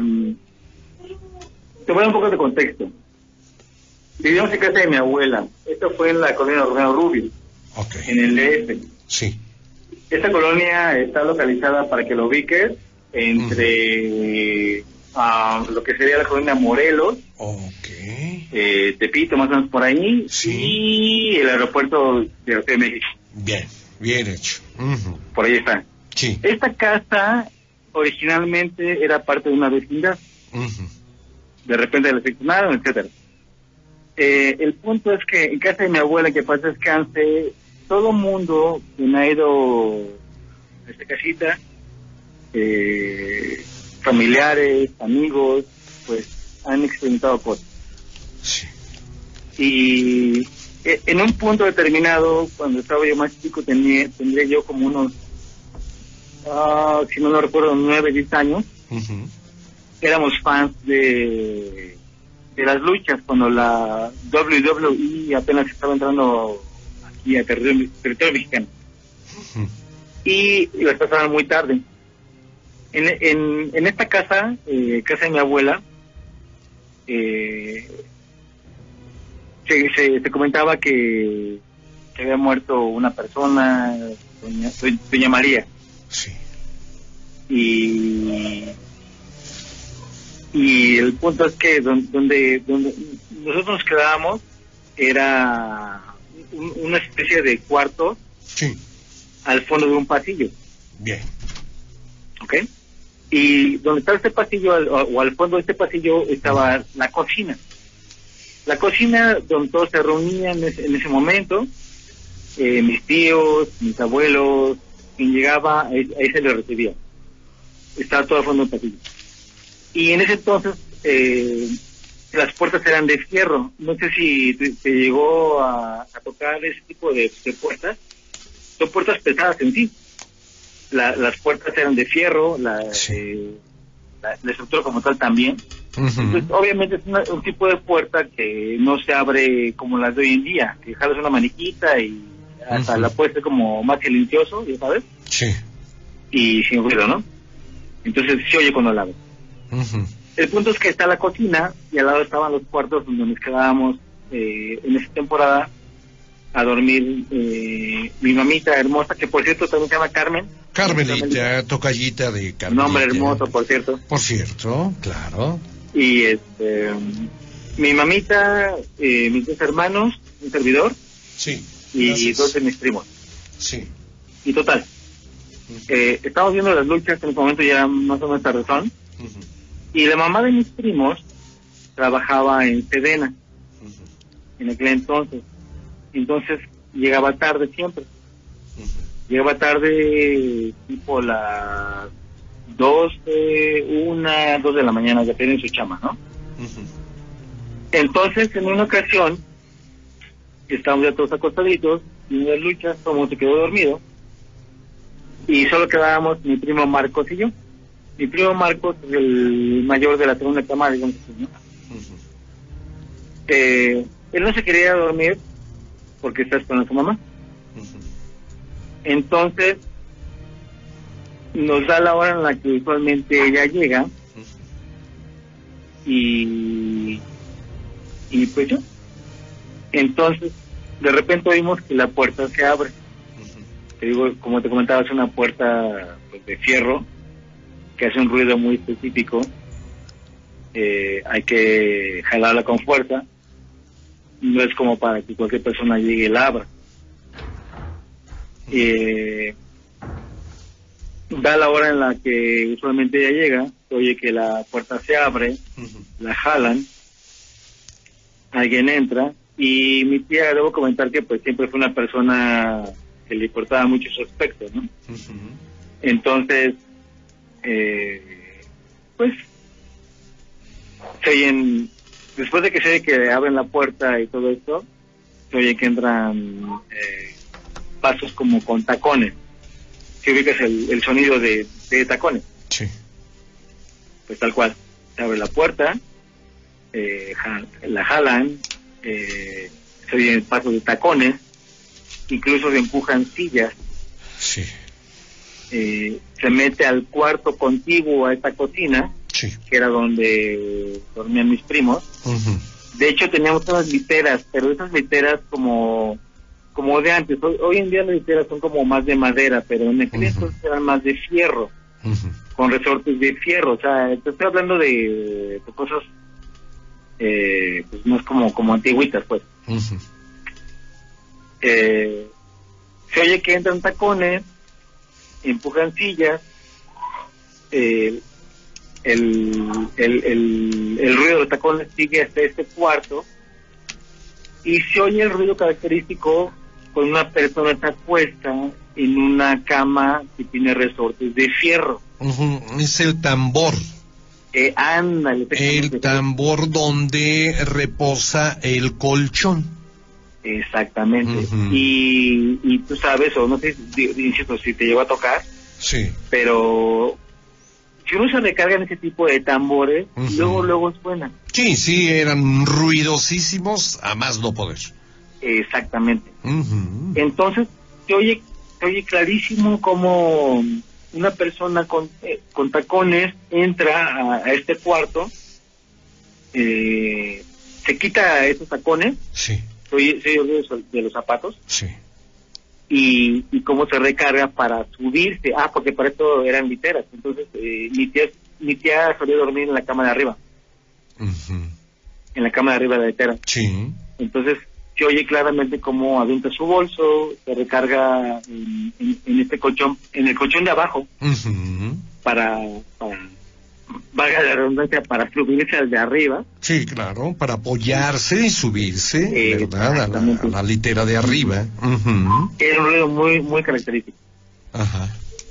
te voy a dar un poco de contexto. Vivíamos en casa de mi abuela. Esto fue en la colonia Romero Rubio, okay. en el D F. Sí. Esta colonia está localizada, para que lo ubiques, entre uh, uh, lo que sería la colonia Morelos, okay. eh, Tepito, más o menos por ahí, sí. y el aeropuerto de la Ciudad de México. Bien, bien hecho. Uh-huh. Por ahí está. Sí. Esta casa originalmente era parte de una vecindad. Uh-huh. De repente la seccionaron, etcétera. Eh, el punto es que en casa de mi abuela, que pasa descanse, todo mundo quien ha ido a esta casita, eh, familiares, amigos, pues han experimentado cosas. Sí. Y eh, en un punto determinado, cuando estaba yo más chico, tenía, tendría yo como unos, uh, si no lo recuerdo, nueve, diez años. Uh-huh. Éramos fans de, de las luchas, cuando la doble u doble u E apenas estaba entrando aquí a territorio, territorio mexicano. Uh-huh. Y las pasaban muy tarde. En, en, en esta casa, eh, casa de mi abuela, eh, se, se, se comentaba que, que se había muerto una persona, doña, doña María. Sí. Y y el punto es que donde donde nosotros nos quedábamos era un, una especie de cuarto, sí, al fondo de un pasillo. Bien. ¿Ok? Y donde estaba este pasillo, o, o al fondo de este pasillo, estaba uh-huh. la cocina. La cocina donde todos se reunían en ese, en ese momento, eh, mis tíos, mis abuelos, quien llegaba, ahí, ahí se le recibía. Estaba todo al fondo del pasillo. Y en ese entonces, eh, las puertas eran de fierro. No sé si te, te llegó a, a tocar ese tipo de, de puertas. Son puertas pesadas en sí. La, las puertas eran de fierro, la, sí. eh, la, la estructura como tal también. Uh-huh. Entonces, obviamente es una, un tipo de puerta que no se abre como las de hoy en día, que jalas una maniquita y hasta uh-huh. la puedes hacer como más silencioso, ¿ya sabes? Sí. Y sin ruido, ¿no? Entonces se oye cuando la abres. Uh-huh. El punto es que está la cocina y al lado estaban los cuartos donde nos quedábamos eh, en esa temporada a dormir eh, mi mamita hermosa, que por cierto también se llama Carmen. Carmelita, tocallita de Carmelita. Nombre hermoso, por cierto. Por cierto, claro. Y este, mi mamita, eh, mis dos hermanos, un servidor. Sí. Y gracias. Dos de mis primos. Sí. Y total. Uh-huh. Eh, estamos viendo las luchas, en ese momento ya más o menos tardezón. Uh-huh. Y la mamá de mis primos trabajaba en Sedena. Uh-huh. En aquel entonces. Entonces llegaba tarde siempre. Uh-huh. Llegaba tarde tipo las doce, una, dos de la mañana, depende de su chama, ¿no? Uh-huh. Entonces, en una ocasión, estábamos ya todos acostaditos, y en las luchas, como se quedó dormido, y solo quedábamos mi primo Marcos y yo. Mi primo Marcos es el mayor de la segunda cama, digamos, ¿no? Uh-huh. Eh, él no se quería dormir, porque está esperando a su mamá. Uh-huh. Entonces nos da la hora en la que usualmente ella llega. Uh-huh. y y pues yo entonces de repente oímos que la puerta se abre. Uh-huh. Te digo, como te comentaba, es una puerta pues, de fierro que hace un ruido muy específico. Eh, hay que jalarla con fuerza. No es como para que cualquier persona llegue y la abra. Eh, da la hora en la que usualmente ella llega, oye que la puerta se abre, uh-huh. la jalan, alguien entra, y mi tía, debo comentar que pues siempre fue una persona que le importaba mucho su aspecto, ¿no? Uh-huh. Entonces, eh, pues, se oyen... Después de que se oye que abren la puerta y todo esto, se oye que entran eh, pasos como con tacones. Si ubicas el, el sonido de, de tacones. Sí. Pues tal cual. Se abre la puerta, eh, ja, la jalan, eh, se oyen pasos de tacones, incluso se empujan sillas. Sí. Eh, se mete al cuarto contiguo a esta cocina. Sí. Que era donde dormían mis primos. Uh-huh. De hecho teníamos unas literas, pero esas literas como como de antes. Hoy, hoy en día las literas son como más de madera, pero en aquel uh-huh. entonces eran más de fierro, uh-huh. con resortes de fierro. O sea, te estoy hablando de, de cosas eh, pues más como como antiguitas, pues. Uh-huh. Eh, se oye que entran tacones, empujan sillas, eh, El, el, el, el ruido de los tacones sigue hasta este cuarto y se oye el ruido característico con una persona está puesta en una cama que tiene resortes de fierro. Uh-huh. Es el tambor. Eh, ándale. El tambor donde reposa el colchón. Exactamente. Uh-huh. y, y tú sabes, o no sé, insisto, si te llegó a tocar. Sí. Pero... si uno se recarga en ese tipo de tambores, uh-huh. luego, luego suena. Sí, sí, eran ruidosísimos, a más no poder. Exactamente. Uh-huh. Entonces, se oye, se oye clarísimo como una persona con, eh, con tacones entra a, a este cuarto, eh, se quita esos tacones, sí. se oye, se oye el ruido de los zapatos, sí. y, y cómo se recarga para subirse. Ah, porque para esto eran literas. Entonces, eh, mi tía mi tía solía dormir en la cama de arriba. Uh-huh. En la cama de arriba de la litera. Sí. Entonces, se oye claramente cómo avienta su bolso, se recarga en, en, en este colchón, en el colchón de abajo, uh-huh. para, para, valga la redundancia, para subirse al de arriba. Sí, claro, para apoyarse y subirse, eh, ¿verdad? A la, a la litera de arriba. Uh-huh. Era un ruido muy, muy característico. Ajá.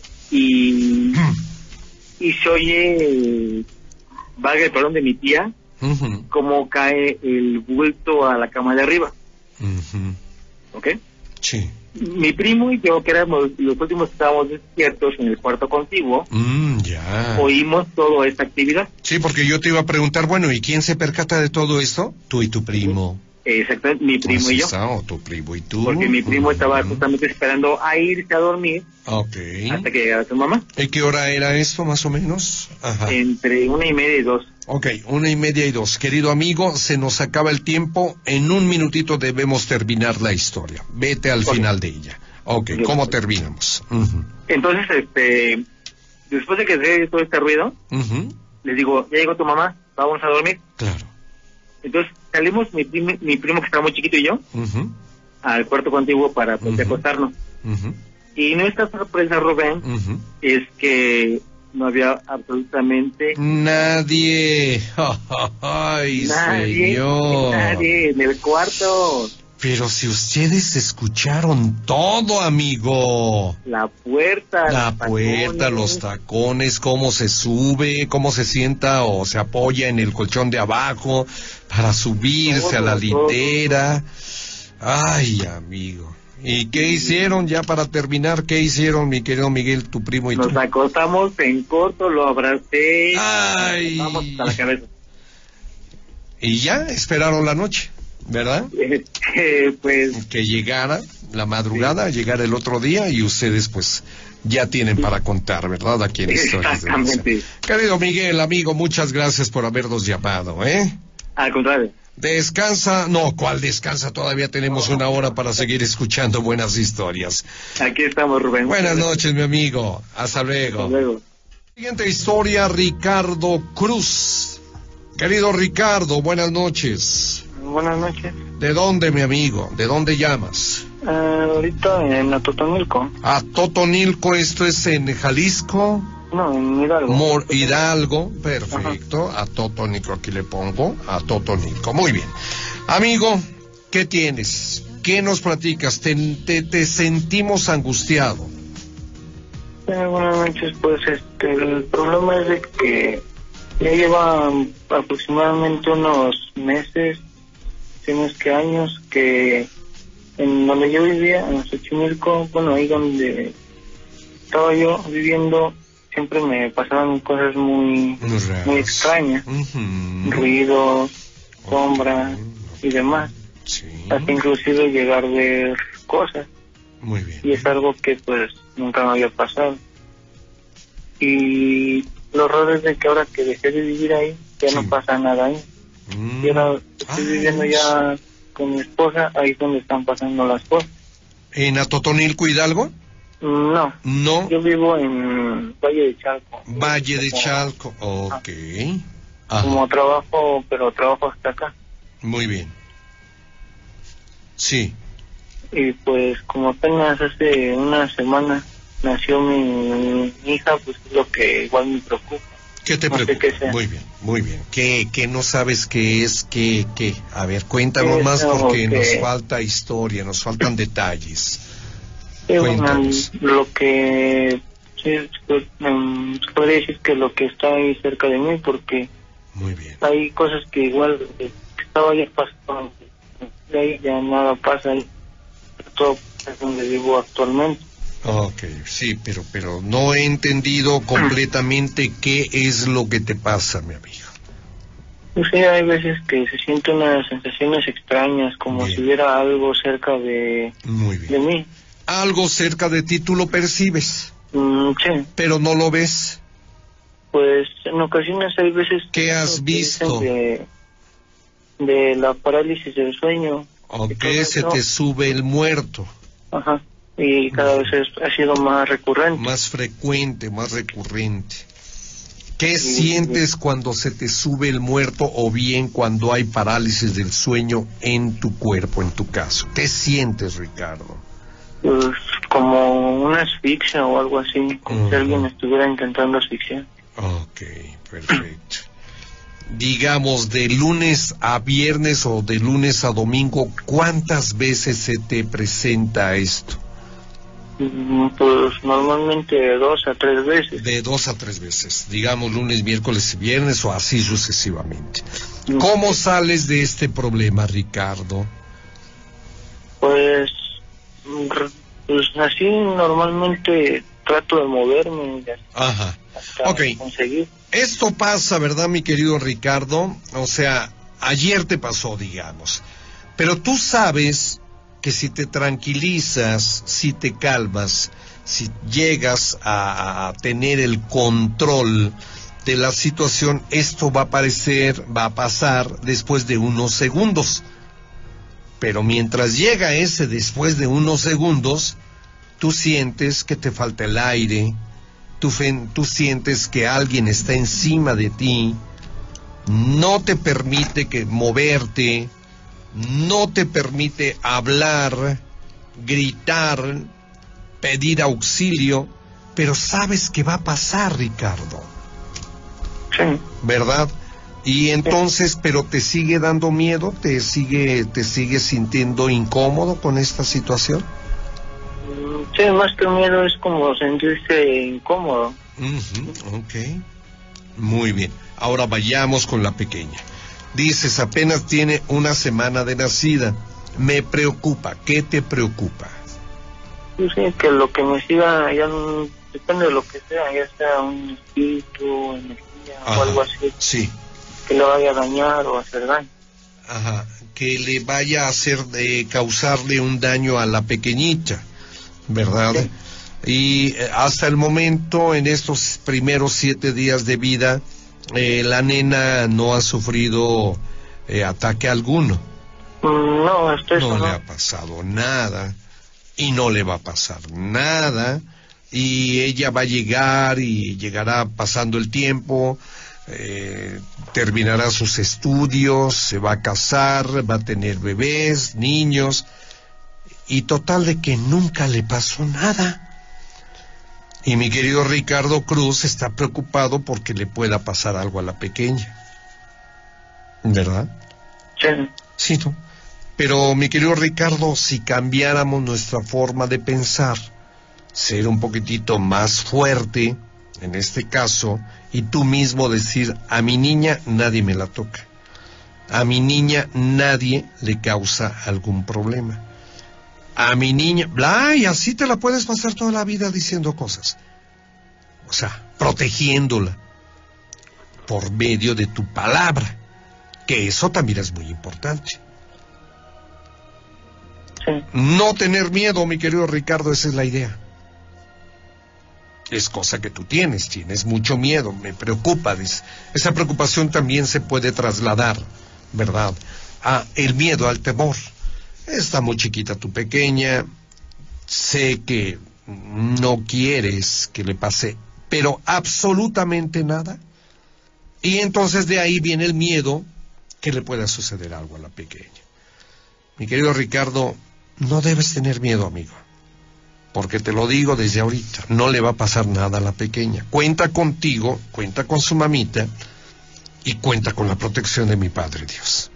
Y, y se oye, valga el perdón de mi tía, uh-huh. cómo cae el bulto a la cama de arriba. Uh-huh. ¿Ok? Sí. Mi primo y yo, que éramos los últimos que estábamos despiertos en el cuarto contiguo, mm, ya. oímos toda esta actividad. Sí, porque yo te iba a preguntar, bueno, ¿y quién se percata de todo esto? Tú y tu primo. Exactamente, mi primo pues y yo. Está, o tu primo y tú. Porque mi primo uh-huh. estaba justamente esperando a irse a dormir. Okay. Hasta que llegara su mamá. ¿Y qué hora era esto, más o menos? Ajá. Entre una y media y dos. Ok, una y media y dos. Querido amigo, se nos acaba el tiempo. En un minutito debemos terminar la historia. Vete al okay. final de ella. Ok, ¿cómo okay. terminamos? Uh-huh. Entonces, este, después de que se todo este ruido, uh-huh. les digo, ya llegó tu mamá, vamos a dormir. Claro. Entonces salimos mi primo, mi primo que estaba muy chiquito y yo, uh-huh. al cuarto contiguo para pues, uh-huh. acostarnos. Uh-huh. Y nuestra sorpresa, Rubén, uh-huh. es que no había absolutamente nadie. Ay, nadie, señor. Nadie en el cuarto. Pero si ustedes escucharon todo, amigo. La puerta. La puerta, tacones. Los tacones, cómo se sube, cómo se sienta o se apoya en el colchón de abajo para subirse todo, a la litera. Todo. Ay, amigo. ¿Y qué hicieron ya para terminar? ¿Qué hicieron, mi querido Miguel, tu primo y Nos tú? Nos acostamos en corto, lo abracé. Ay. Vamos hasta la cabeza. Y ya esperaron la noche, ¿verdad? Eh, pues que llegara la madrugada, sí. llegara el otro día y ustedes pues ya tienen sí. para contar, ¿verdad? Aquí en Historias de Nación. Querido Miguel, amigo, muchas gracias por habernos llamado, ¿eh? Al contrario. Descansa, no, ¿cuál descansa? Todavía tenemos una hora para seguir escuchando buenas historias. Aquí estamos, Rubén. Buenas noches, mi amigo. Hasta luego. Hasta luego. Siguiente historia, Ricardo Cruz. Querido Ricardo, buenas noches. Buenas noches. ¿De dónde, mi amigo? ¿De dónde llamas? Uh, ahorita en Atotonilco. Atotonilco, esto es en Jalisco. No, en Hidalgo. Mor Hidalgo, perfecto. Ajá. Atotonilco, aquí le pongo. Atotonilco, muy bien. Amigo, ¿qué tienes? ¿Qué nos platicas? Te, te, te sentimos angustiado. Eh, buenas noches, pues este, el problema es de que ya lleva aproximadamente unos meses, si no es que años, que en donde yo vivía, en Xochimilco, bueno, ahí donde estaba yo viviendo, siempre me pasaban cosas muy muy extrañas, uh-huh. ruidos, sombras okay. y demás, sí. hasta inclusive llegar a ver cosas. Muy bien. Y es algo que pues nunca me había pasado. Y lo raro es de que ahora que dejé de vivir ahí, ya sí. no pasa nada ahí. Mm. Y ahora estoy ah, viviendo ya con mi esposa, ahí es donde están pasando las cosas. ¿En Atotonilco, Hidalgo? No. No. Yo vivo en Valle de Chalco. Valle de Chalco, ok. Ajá. Como trabajo, pero trabajo hasta acá. Muy bien. Sí. Y pues como apenas hace una semana nació mi hija, pues es lo que igual me preocupa. ¿Qué te no preocupa? Sé qué sea. Muy bien, muy bien. ¿Qué, qué no sabes qué es? ¿Qué, qué? A ver, cuéntanos más porque que... nos falta historia, nos faltan detalles. Sí, bueno, lo que sí, pues, um, se podría decir que lo que está ahí cerca de mí, porque muy bien. Hay cosas que igual eh, que estaba ya pasando, de ahí ya nada pasa ahí, todo es donde vivo actualmente. Ok, sí, pero pero no he entendido completamente qué es lo que te pasa, mi amigo. Pues sí, hay veces que se sienten unas sensaciones extrañas, como bien. Si hubiera algo cerca de, muy bien. de mí. Algo cerca de ti tú lo percibes. Mm, sí. Pero no lo ves. Pues en ocasiones hay veces... ¿Qué has visto? De, de la parálisis del sueño. ¿O qué se te sube el muerto? Ajá. y cada vez es, ha sido más recurrente. Más frecuente, más recurrente. ¿Qué Sí, sientes sí. cuando se te sube el muerto o bien cuando hay parálisis del sueño en tu cuerpo, en tu caso? ¿Qué sientes, Ricardo? Pues como una asfixia o algo así, como Uh-huh. si alguien estuviera intentando asfixiar. Ok, perfecto. Digamos, de lunes a viernes o de lunes a domingo, ¿cuántas veces se te presenta esto? Mm, Pues normalmente de dos a tres veces. De dos a tres veces, digamos lunes, miércoles y viernes o así sucesivamente. ¿Cómo sales de este problema, Ricardo? Pues, r- pues así normalmente trato de moverme y Ajá. hasta Ok. conseguir. Esto pasa, ¿verdad, mi querido Ricardo? O sea, ayer te pasó, digamos. Pero tú sabes que si te tranquilizas, si te calmas, si llegas a, a tener el control de la situación, esto va a aparecer, va a pasar después de unos segundos. Pero mientras llega ese después de unos segundos, tú sientes que te falta el aire, tú, fe, tú sientes que alguien está encima de ti, no te permite que moverte, no te permite hablar, gritar, pedir auxilio, pero sabes que va a pasar, Ricardo. Sí. ¿Verdad? Y entonces, pero te sigue dando miedo, te sigue, te sigue sintiendo incómodo con esta situación. Mm, Sí, más que miedo es como sentirse incómodo. Uh-huh, ok. Muy bien. Ahora vayamos con la pequeña. Dices, apenas tiene una semana de nacida. Me preocupa. ¿Qué te preocupa? Yo sé que lo que me siga, ya no, depende de lo que sea, ya sea un espíritu, energía Ajá, o algo así, sí. que le vaya a dañar o hacer daño. Ajá. Que le vaya a hacer, eh, causarle un daño a la pequeñita, ¿verdad? Sí. Y eh, hasta el momento, en estos primeros siete días de vida, eh, la nena no ha sufrido eh, ataque alguno. Mm, No, hasta eso No no. le ha pasado nada y no le va a pasar nada y ella va a llegar y llegará pasando el tiempo, eh, terminará sus estudios, se va a casar, va a tener bebés, niños y total de que nunca le pasó nada. Y mi querido Ricardo Cruz está preocupado porque le pueda pasar algo a la pequeña, ¿verdad? Sí. Sí, ¿no? Pero, mi querido Ricardo, si cambiáramos nuestra forma de pensar, ser un poquitito más fuerte, en este caso, y tú mismo decir, a mi niña nadie me la toca, a mi niña nadie le causa algún problema, a mi niña, bla, y así te la puedes pasar toda la vida diciendo cosas, o sea, protegiéndola por medio de tu palabra, que eso también es muy importante. Sí. No tener miedo, mi querido Ricardo, esa es la idea. Es cosa que tú tienes, tienes mucho miedo, me preocupa. Esa preocupación también se puede trasladar, ¿verdad?, a el miedo, al temor. Está muy chiquita tu pequeña, sé que no quieres que le pase, pero absolutamente nada. Y entonces de ahí viene el miedo que le pueda suceder algo a la pequeña. Mi querido Ricardo, no debes tener miedo, amigo, porque te lo digo desde ahorita, no le va a pasar nada a la pequeña. Cuenta contigo, cuenta con su mamita y cuenta con la protección de mi Padre Dios.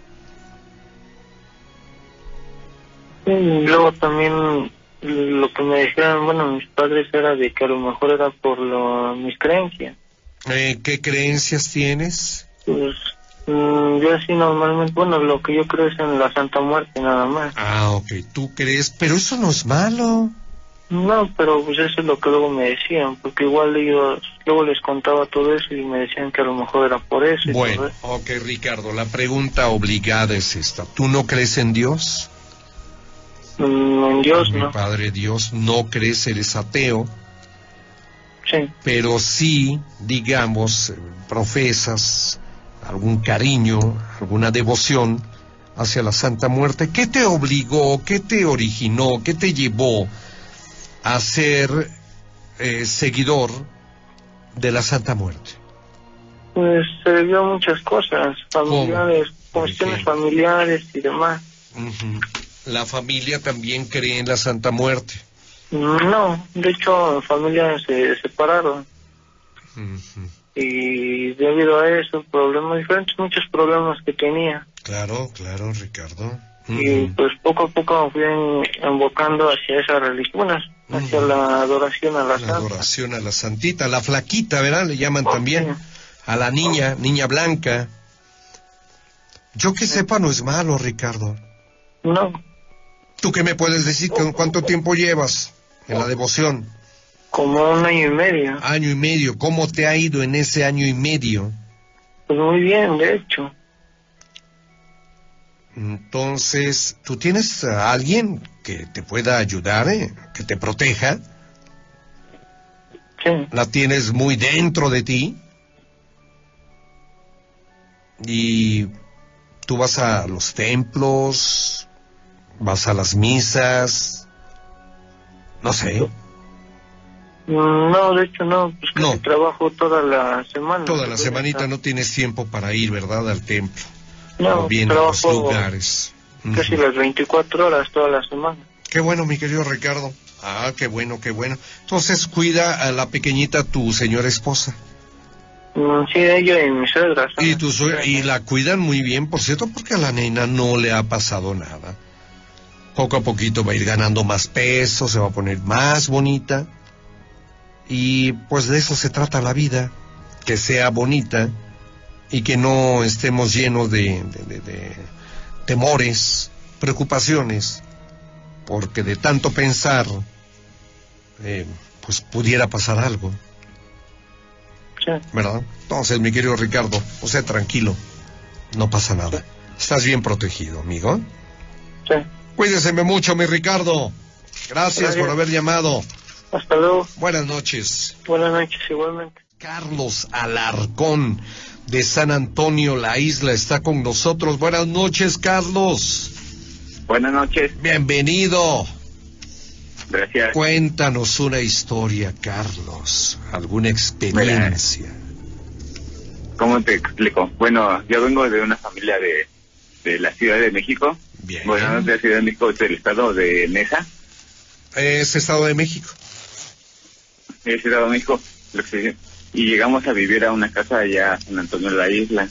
Sí, y luego también lo que me decían, bueno, mis padres era de que a lo mejor era por lo, mis creencias. Eh, ¿Qué creencias tienes? Pues mm, yo así normalmente, bueno, lo que yo creo es en la Santa Muerte nada más. Ah, ok, tú crees, pero eso no es malo. No, pero pues eso es lo que luego me decían, porque igual ellos, luego les contaba todo eso y me decían que a lo mejor era por eso. Y Bueno, todo eso. ok, Ricardo, la pregunta obligada es esta. ¿Tú no crees en Dios? Mm, en Dios Mi no. Padre Dios, no crees, eres ateo, Sí. pero sí, digamos, eh, profesas algún cariño, alguna devoción hacia la Santa Muerte. ¿Qué te obligó, qué te originó, qué te llevó a ser eh, seguidor de la Santa Muerte? Pues se debió a muchas cosas, familiares, ¿Cómo? cuestiones familiares y demás. Uh-huh. ¿La familia también cree en la Santa Muerte? No, de hecho, familias se separaron. Uh-huh. Y debido a eso, problemas diferentes, muchos problemas que tenía. Claro, claro, Ricardo. Uh-huh. Y pues poco a poco me fui invocando hacia esa religión, hacia uh-huh. la adoración a la, la Santa. La adoración a la Santita, la flaquita, ¿verdad? Le llaman también. A la niña, niña blanca. Yo que sepa no es malo, Ricardo. No. ¿Tú qué me puedes decir? ¿Cuánto tiempo llevas en la devoción? Como un año y medio. Año y medio. ¿Cómo te ha ido en ese año y medio? Pues muy bien, de hecho. Entonces, ¿tú tienes a alguien que te pueda ayudar, eh? Que te proteja? Sí. ¿La tienes muy dentro de ti? Y tú vas a los templos, vas a las misas, no sé. No, de hecho no, pues que no. trabajo toda la semana. Toda la semanita no tienes tiempo para ir, ¿verdad? Al templo. No, o bien a los lugares. Casi uh-huh. las veinticuatro horas toda la semana. Qué bueno, mi querido Ricardo. Ah, qué bueno, qué bueno. Entonces cuida a la pequeñita tu señora esposa. Sí, ella y mi suegra. Y tu suegra, y la cuidan muy bien, por cierto, porque a la nena no le ha pasado nada. Poco a poquito va a ir ganando más peso, se va a poner más bonita. Y pues de eso se trata la vida, que sea bonita y que no estemos llenos de, de, de, de temores, preocupaciones, porque de tanto pensar, eh, pues pudiera pasar algo. Sí. ¿Verdad? Entonces, mi querido Ricardo, o sea, tranquilo, no pasa nada. Sí. Estás bien protegido, amigo. Sí. Cuídeseme mucho, mi Ricardo. Gracias Gracias. por haber llamado. Hasta luego. Buenas noches. Buenas noches, igualmente. Carlos Alarcón, de San Antonio, la isla, está con nosotros. Buenas noches, Carlos. Buenas noches. Bienvenido. Gracias. Cuéntanos una historia, Carlos. ¿Alguna experiencia? ¿Cómo te explico? Bueno, yo vengo de una familia de, de la Ciudad de México. Bien. Bueno, de la Ciudad de México, es del estado de Nesa. Es Estado de México. Es Estado de México. Y llegamos a vivir a una casa allá en Antonio de la Isla.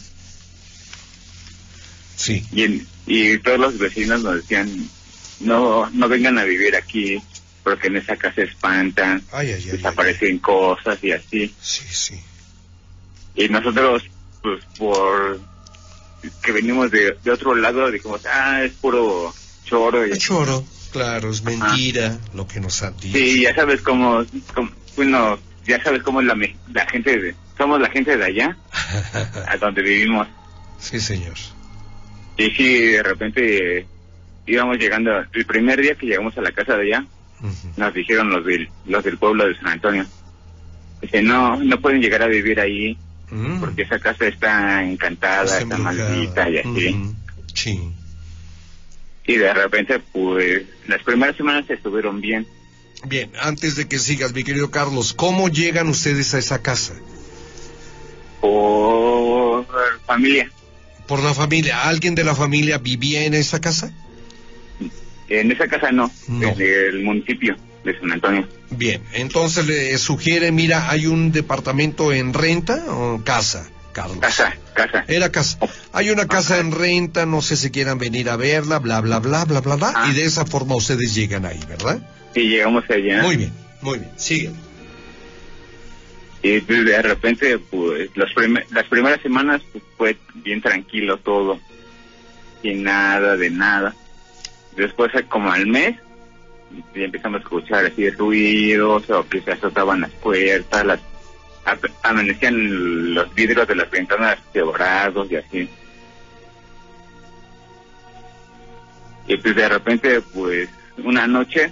Sí. Y, en, y todos los vecinos nos decían, no, no vengan a vivir aquí, porque en esa casa espantan, ay, ay, ay, desaparecen ay, ay. cosas y así. Sí, sí. Y nosotros, pues, por que venimos de, de otro lado, dijimos, ah, es puro choro. Es choro, claro, es mentira. Ajá. Lo que nos han dicho. Sí, ya sabes cómo, cómo bueno, ya sabes cómo es la, la gente, de, somos la gente de allá, a donde vivimos. Sí, señor. Y sí, de repente íbamos llegando, el primer día que llegamos a la casa de allá, uh-huh. nos dijeron los del, los del pueblo de San Antonio, dice, no, no pueden llegar a vivir ahí, uh-huh. porque esa casa está encantada, está, está maldita y así. Uh-huh. Sí. Y de repente, pues, las primeras semanas estuvieron bien. Bien, antes de que sigas, mi querido Carlos, ¿cómo llegan ustedes a esa casa? Por familia. Por la familia. ¿Alguien de la familia vivía en esa casa? En esa casa no, no. En el municipio de San Antonio. Bien, entonces le sugiere, mira, ¿hay un departamento en renta o casa, Carlos? Casa, casa. Era casa. Hay una casa en renta, no sé si quieran venir a verla, bla, bla, bla, bla, bla, bla, ah. y de esa forma ustedes llegan ahí, ¿verdad? Sí, llegamos allá. Muy bien, muy bien, sigue. Y de repente, pues, los prim las primeras semanas pues, fue bien tranquilo todo. Y nada, de nada. Después, como al mes, ya empezamos a escuchar así ruidos, o que se azotaban las puertas, las amanecían los vidrios de las ventanas quebrados y así. Y pues de repente, pues, una noche,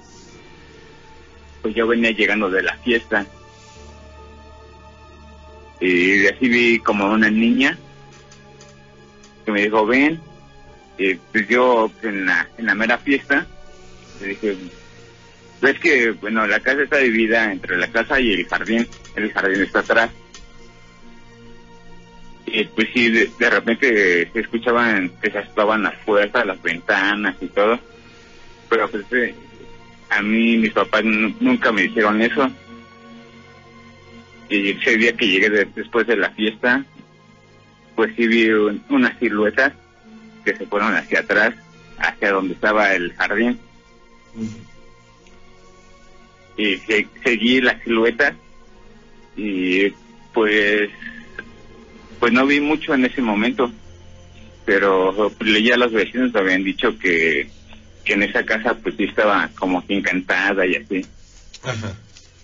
pues yo venía llegando de la fiesta. Y así vi como una niña que me dijo, ven. Y pues yo en la, en la mera fiesta le dije, ves que, bueno, la casa está dividida entre la casa y el jardín. El jardín está atrás. Y pues sí, de, de repente se escuchaban que se asustaban las puertas, las ventanas y todo. Pero pues eh, a mí, mis papás n- nunca me dijeron eso. Y ese día que llegué de, después de la fiesta, pues sí vi un, unas siluetas que se fueron hacia atrás, hacia donde estaba el jardín. Y se, seguí las siluetas y pues pues no vi mucho en ese momento, pero ya los vecinos me habían dicho que, que en esa casa pues sí estaba como que encantada y así. Ajá.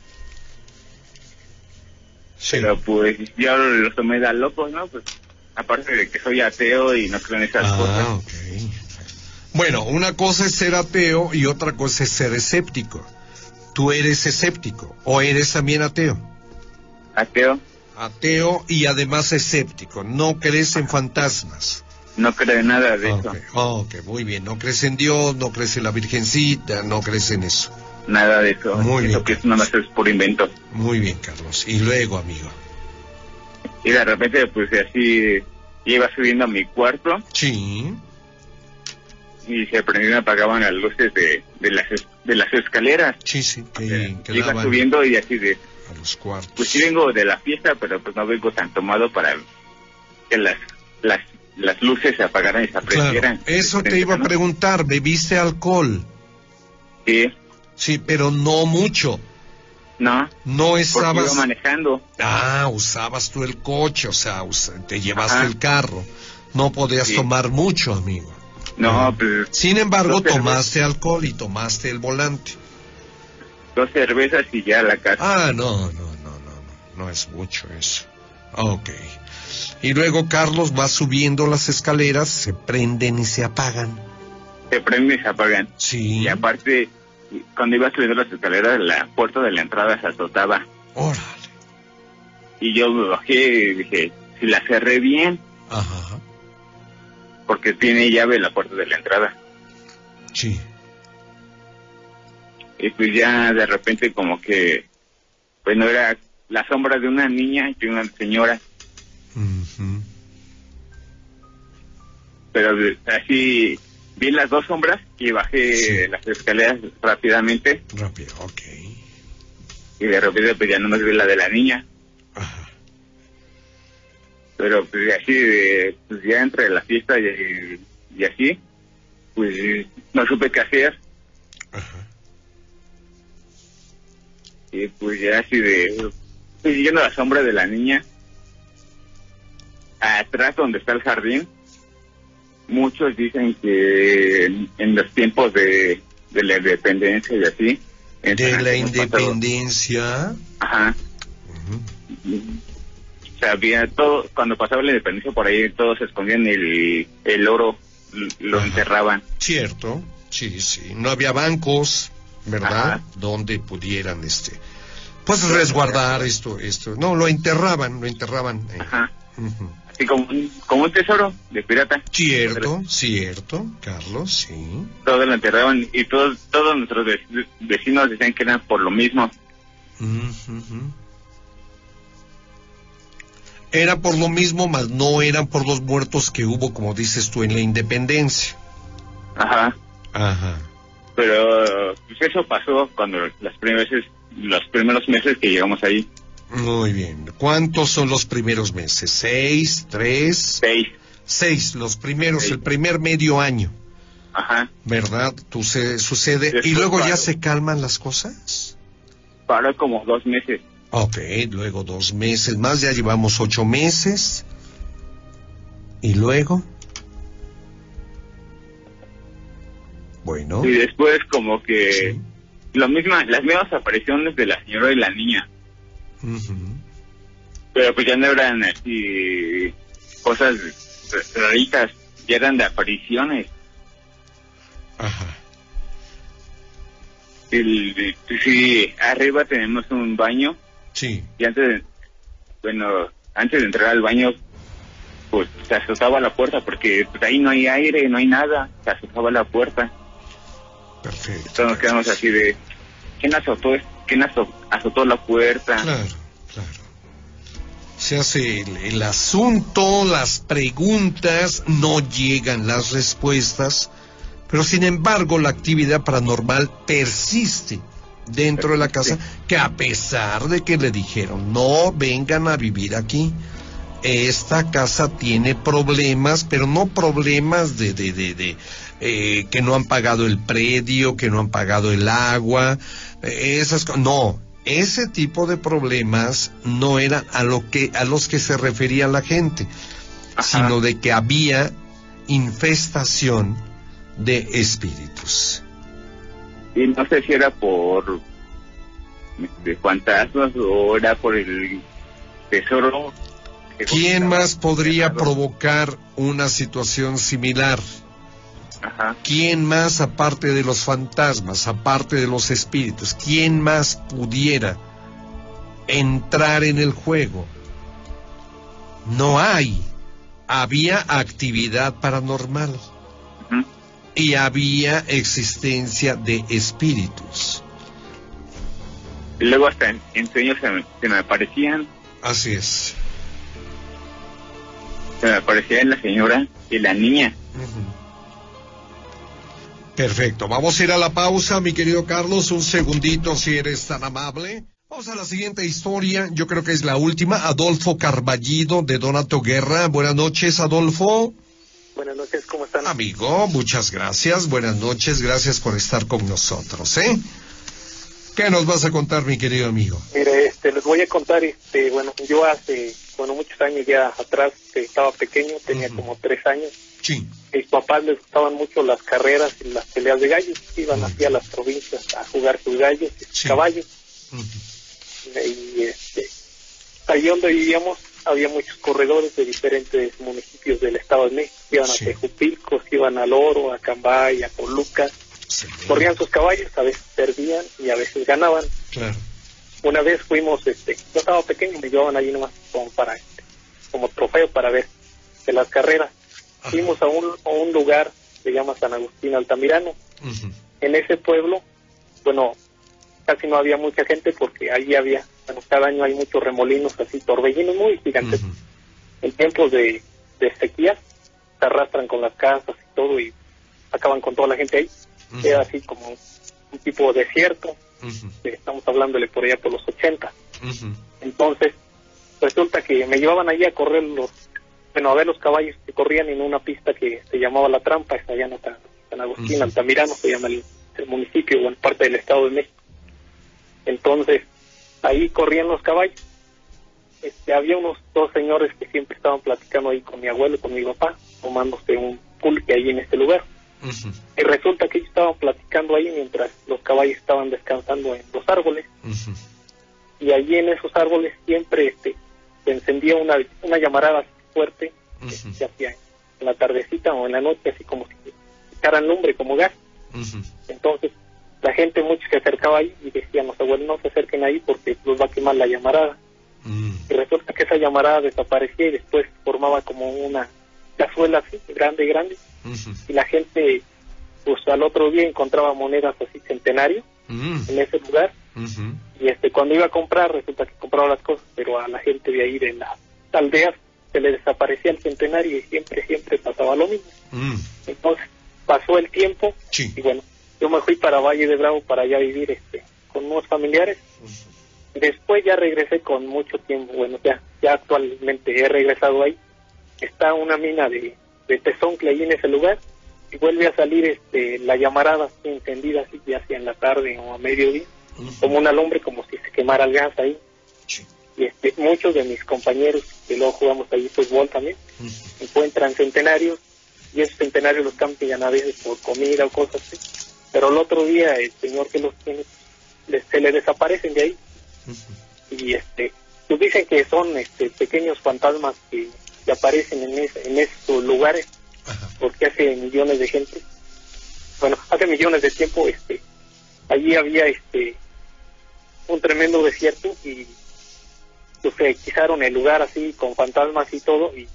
Sí. Pero pues yo los tomé de locos, ¿no? Pues aparte de que soy ateo y no creo en esas ah, cosas. Okay. Bueno, una cosa es ser ateo y otra cosa es ser escéptico. ¿Tú eres escéptico o eres también ateo? Ateo. Ateo y además escéptico. No crees en fantasmas. No creo en nada de Okay. eso. ok, muy bien. No crees en Dios, no crees en la Virgencita, no crees en eso. Nada de eso. Muy eso bien. que es nada más es por invento. Muy bien, Carlos. Y luego, amigo. Y de repente pues así iba subiendo a mi cuarto Sí. y se prendían y apagaban las luces de, de las es- de las escaleras. Sí, sí, que, Eh, que iba daban subiendo y así de, a los cuartos. pues sí vengo de la fiesta, pero pues no vengo tan tomado para que las las las luces se apagaran y se Claro, aprendieran. eso te iba a preguntar, ¿bebiste alcohol? Sí, Sí, pero no mucho. no, No porque estabas... iba manejando. Ah, usabas tú el coche, o sea, us- te llevaste Ajá. el carro. No podías Sí. tomar mucho, amigo. No, pues Sin embargo, dos cervezas- tomaste alcohol y tomaste el volante. dos cervezas y ya a la casa. Ah, no, no, no, no, no, no es mucho eso. Ok. Y luego, Carlos, va subiendo las escaleras, se prenden y se apagan. Se prenden y se apagan. Sí. Y aparte, cuando iba subiendo las escaleras, la puerta de la entrada se azotaba. Órale. Y yo me bajé y dije, si la cerré bien, Ajá. porque tiene llave la puerta de la entrada. Sí. Y pues ya de repente como que, pues no era la sombra de una niña y de una señora, Ujú. pero de- así vi las dos sombras y bajé Sí. las escaleras rápidamente Rápido, ok. y de repente pues ya no me vi la de la niña, Ajá. pero pues así de, pues ya entre la fiesta y, y así, pues no supe qué hacer Ajá. y pues ya así de, pues siguiendo la sombra de la niña, atrás donde está el jardín, muchos dicen que en, en los tiempos de, de la independencia y así, De entonces, la hemos pasado- independencia. Ajá, Ujú. o sea, había todo, cuando pasaba la independencia por ahí todos escondían el, el oro, l- lo Ajá. enterraban. Cierto, sí, sí. No había bancos, ¿verdad? Ajá. Donde pudieran, este, pues resguardar esto, esto. No, lo enterraban, lo enterraban. eh. Ajá, Ujú. así como un, como un tesoro de pirata. Cierto, cierto, Carlos, sí. Todo lo enterraban y todos todos nuestros ve- vecinos decían que eran por lo mismo. Ujú. Era por lo mismo, mas no eran por los muertos que hubo, como dices tú, en la independencia. Ajá. Ajá. Pero pues eso pasó cuando las primeras veces, los primeros meses que llegamos ahí. Muy bien. ¿Cuántos son los primeros meses? ¿Seis? ¿Tres? Seis. Seis, los primeros, Seis. el primer medio año, Ajá. ¿verdad? Tú se, sucede. Después ¿Y luego ya paró. se calman las cosas? Paró como dos meses. Ok, luego dos meses más, ya llevamos ocho meses. ¿Y luego? Bueno. Y después como que Sí. lo misma, las mismas apariciones de la señora y la niña. Ujú. Pero pues ya no eran así cosas raritas, ya eran de apariciones. Ajá. Y, y- sí, arriba tenemos un baño Sí. y antes de, bueno, antes de entrar al baño, pues se azotaba la puerta porque pues, ahí no hay aire, no hay nada, se azotaba la puerta. Perfecto. Entonces nos quedamos así de, ¿quién azotó, quién azotó, azotó la puerta? Claro, claro. Se hace el, el asunto, las preguntas, no llegan las respuestas, pero sin embargo la actividad paranormal persiste dentro de la casa, que a pesar de que le dijeron, no vengan a vivir aquí, esta casa tiene problemas, pero no problemas de, de, de, de eh, que no han pagado el predio, que no han pagado el agua, eh, esas cosas, no, ese tipo de problemas no eran a lo que, a los que se refería la gente, ajá, sino de que había infestación de espíritus. Y no sé si era por de fantasmas o era por el tesoro. ¿Quién más podría provocar una situación similar? Ajá. ¿Quién más, aparte de los fantasmas, aparte de los espíritus, quién más pudiera entrar en el juego? No hay. Había actividad paranormal. Uh-huh. Y había existencia de espíritus. Y luego hasta en, en sueños se me, se me aparecían. Así es. Se me aparecían la señora y la niña. Uh-huh. Perfecto, vamos a ir a la pausa, mi querido Carlos, un segundito si eres tan amable. Vamos a la siguiente historia, yo creo que es la última. Adolfo Carballido, de Donato Guerra. Buenas noches, Adolfo. Buenas noches, ¿cómo están? Amigo, muchas gracias, buenas noches, gracias por estar con nosotros, ¿eh? ¿Qué nos vas a contar, mi querido amigo? Mire, este, les voy a contar, este, bueno, yo hace, bueno, muchos años ya atrás, que estaba pequeño, tenía uh-huh. como tres años. Sí. Mis papás les gustaban mucho las carreras y las peleas de gallos, iban uh-huh. así a las provincias a jugar sus gallos y sus sí. caballos. Uh-huh. Y este, ahí donde vivíamos había muchos corredores de diferentes municipios del Estado de México, iban sí. a Tejupilco, iban al Oro, a Cambay, a Toluca, sí. corrían sus caballos, a veces perdían y a veces ganaban. Claro. Una vez fuimos, este, yo estaba pequeño, me llevaban allí nomás como para, este, como trofeo para ver de las carreras. Ajá. Fuimos a un, a un lugar, se llama San Agustín Altamirano. Uh-huh. En ese pueblo, bueno, casi no había mucha gente porque allí había, bueno, cada año hay muchos remolinos así, torbellinos muy gigantes. Uh-huh. En tiempos de, de sequía, se arrastran con las casas y todo y acaban con toda la gente ahí. Uh-huh. Era así como un tipo de desierto. Uh-huh. Estamos hablándole por allá por los ochenta. Uh-huh. Entonces, resulta que me llevaban allí a correr los, bueno, a ver los caballos que corrían en una pista que se llamaba La Trampa, está allá en San Agustín, uh-huh. Altamirano, se llama el, el municipio, o en parte del Estado de México. Entonces, ahí corrían los caballos. Este, había unos dos señores que siempre estaban platicando ahí con mi abuelo y con mi papá, tomándose un pulque ahí en este lugar. Uh-huh. Y resulta que ellos estaban platicando ahí mientras los caballos estaban descansando en los árboles. Uh-huh. Y allí en esos árboles siempre este, se encendía una, una llamarada fuerte, uh-huh. que se hacía en la tardecita o en la noche, así como si echaran lumbre, como gas. Uh-huh. Entonces, la gente mucho se acercaba ahí y decían, los abuelos, no se acerquen ahí porque los va a quemar la llamarada. Uh-huh. Y resulta que esa llamarada desaparecía y después formaba como una cazuela así, grande, grande. Uh-huh. Y la gente, pues al otro día encontraba monedas así centenario uh-huh. en ese lugar. Uh-huh. Y este cuando iba a comprar, resulta que compraba las cosas, pero a la gente de ahí de las aldeas se le desaparecía el centenario y siempre, siempre pasaba lo mismo. Uh-huh. Entonces pasó el tiempo sí. y bueno, yo me fui para Valle de Bravo para allá vivir este con unos familiares. Uh-huh. Después ya regresé con mucho tiempo, bueno, ya, ya actualmente he regresado ahí. Está una mina de de tezontle ahí en ese lugar y vuelve a salir este la llamarada así encendida así ya sea en la tarde o a mediodía uh-huh. como una lumbre, como si se quemara el gas ahí. Sí. Y este muchos de mis compañeros que luego jugamos ahí fútbol también uh-huh. encuentran centenarios y esos centenarios los cambian a veces por comida o cosas así, pero el otro día el señor que los tiene les, se le desaparecen de ahí. Uh-huh. Y este pues dicen que son este pequeños fantasmas que que aparecen en, es, en esos lugares. Ajá. Porque hace millones de gente, bueno, hace millones de tiempo, este, allí había este un tremendo desierto y pues, se quisaron el lugar así con fantasmas y todo, y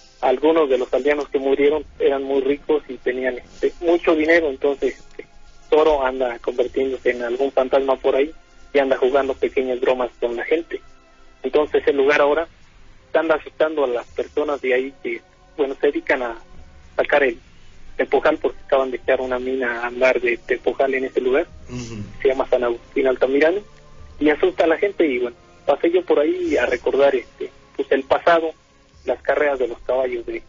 algunos de los aldeanos que murieron eran muy ricos y tenían este, mucho dinero, entonces este, toro anda convirtiéndose en algún fantasma por ahí y anda jugando pequeñas bromas con la gente. Entonces el lugar ahora anda asustando a las personas de ahí que, bueno, se dedican a sacar el tepojal, porque acaban de echar una mina a andar de tepojal en ese lugar. Uh-huh. Se llama San Agustín Altamirano, y asusta a la gente. Y bueno, pasé yo por ahí a recordar este pues el pasado, las carreras de los caballos de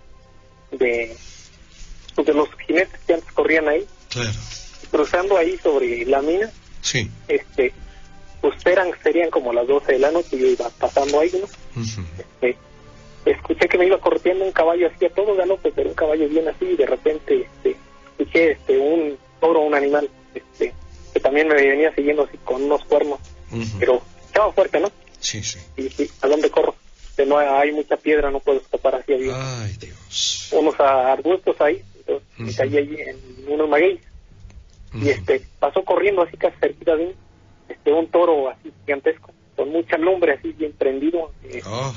de, pues de los jinetes que antes corrían ahí. Claro. Cruzando ahí sobre la mina. Sí. Este, pues eran, serían como las doce de la noche, yo iba pasando ahí, ¿no? Uh-huh. Este, escuché que me iba corriendo un caballo así a todo galope, pero un caballo bien así, y de repente este, escuché este, un toro, un animal, este, que también me venía siguiendo así con unos cuernos, uh-huh. pero estaba fuerte, ¿no? Sí, sí. Y, y ¿a dónde corro? Que no hay mucha piedra, no puedo escapar así a bien. Ay, Dios. Unos arbustos ahí, entonces uh-huh. me caí allí en unos magueyes, uh-huh. y este, pasó corriendo así casi cerquita de mí, este, un toro así gigantesco, con mucha lumbre así bien prendido, eh, oh.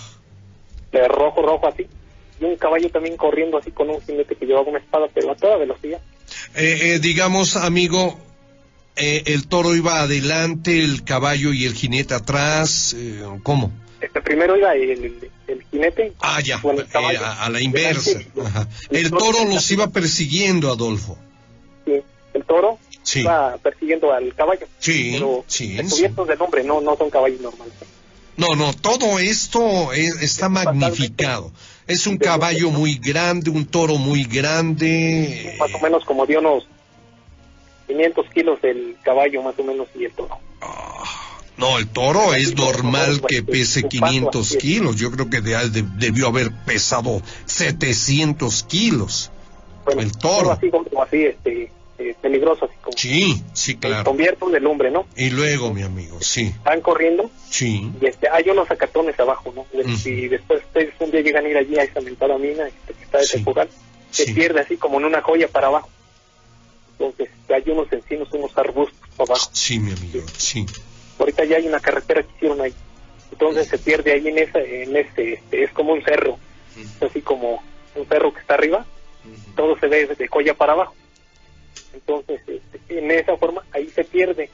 de rojo, rojo así, y un caballo también corriendo así con un jinete que llevaba una espada, pero a toda velocidad. Eh, eh, digamos, amigo, eh, el toro iba adelante, el caballo y el jinete atrás, eh, ¿cómo? Este, primero iba el, el, el jinete. Ah, ya, el caballo, eh, a, a la inversa. Ajá. El toro los iba persiguiendo, Adolfo. Sí, el toro sí. iba persiguiendo al caballo. Sí, pero sí. Descubiertos sí. de nombre, no, no son caballos normales. No, no, todo esto es, está magnificado. Es un caballo muy grande, un toro muy grande. Más o menos como de unos quinientos kilos el caballo, más o menos, y el toro. Oh, no, el toro es normal que pese quinientos kilos. Yo creo que de, de, debió haber pesado setecientos kilos. Bueno, el toro. Así como así, este... Eh, peligroso, así como sí, sí, claro. Convierto de lumbre, ¿no? Y luego, mi amigo, sí. Van corriendo. Sí. Y este, hay unos zacatones abajo, ¿no? Y uh-huh. después ustedes un día llegan a ir allí a esa mentada mina, este, que está de sí. Tepoztlán, se sí. pierde así como en una joya para abajo. Entonces, hay unos encinos, unos arbustos abajo. Sí, mi amigo, sí. Ahorita ya hay una carretera que hicieron ahí. Entonces uh-huh. se pierde ahí en esa, en este, este, es como un cerro, uh-huh. así como un cerro que está arriba, uh-huh. todo se ve de joya para abajo. Entonces, este, en esa forma, ahí se pierde.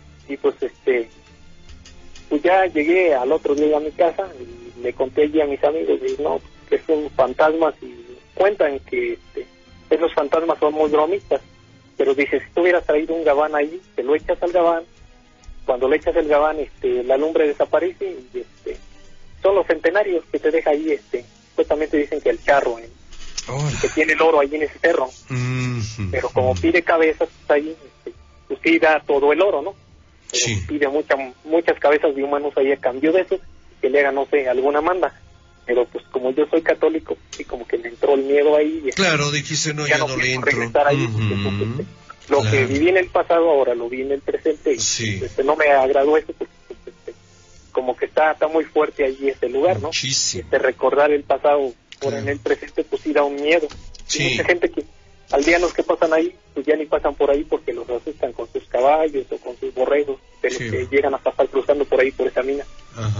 Y pues, este, pues ya llegué al otro día a mi casa y le conté allí a mis amigos, y no, que son fantasmas, y cuentan que este, esos fantasmas son muy bromistas. Pero dice, si tú hubieras traído un gabán ahí, te lo echas al gabán, cuando le echas el gabán, este, la lumbre desaparece, y este, son los centenarios que te deja ahí, este, supuestamente dicen que el charro, ¿eh? que tiene el oro ahí en ese cerro, mm-hmm. pero como pide cabezas ahí, este, pues sí da todo el oro, ¿no? Pero sí. pide mucha, muchas cabezas de humanos ahí a cambio de eso, que le hagan, no sé, alguna manda. Pero pues como yo soy católico, y como que me entró el miedo ahí. Y claro, dijiste, no, ya, ya no, no le entro. Ahí, uh-huh. porque, pues, este, lo claro. que viví en el pasado, ahora lo vi en el presente, y sí. este, no me agradó eso, porque pues, este, como que está, está muy fuerte allí ese lugar, ¿no? Muchísimo. Este, recordar el pasado ahora en el presente, pues sí da un miedo. Sí. Hay mucha gente que aldeanos que pasan ahí, pues ya ni pasan por ahí porque los asustan con sus caballos o con sus borregos, de los sí. que llegan a pasar cruzando por ahí, por esa mina. Ajá.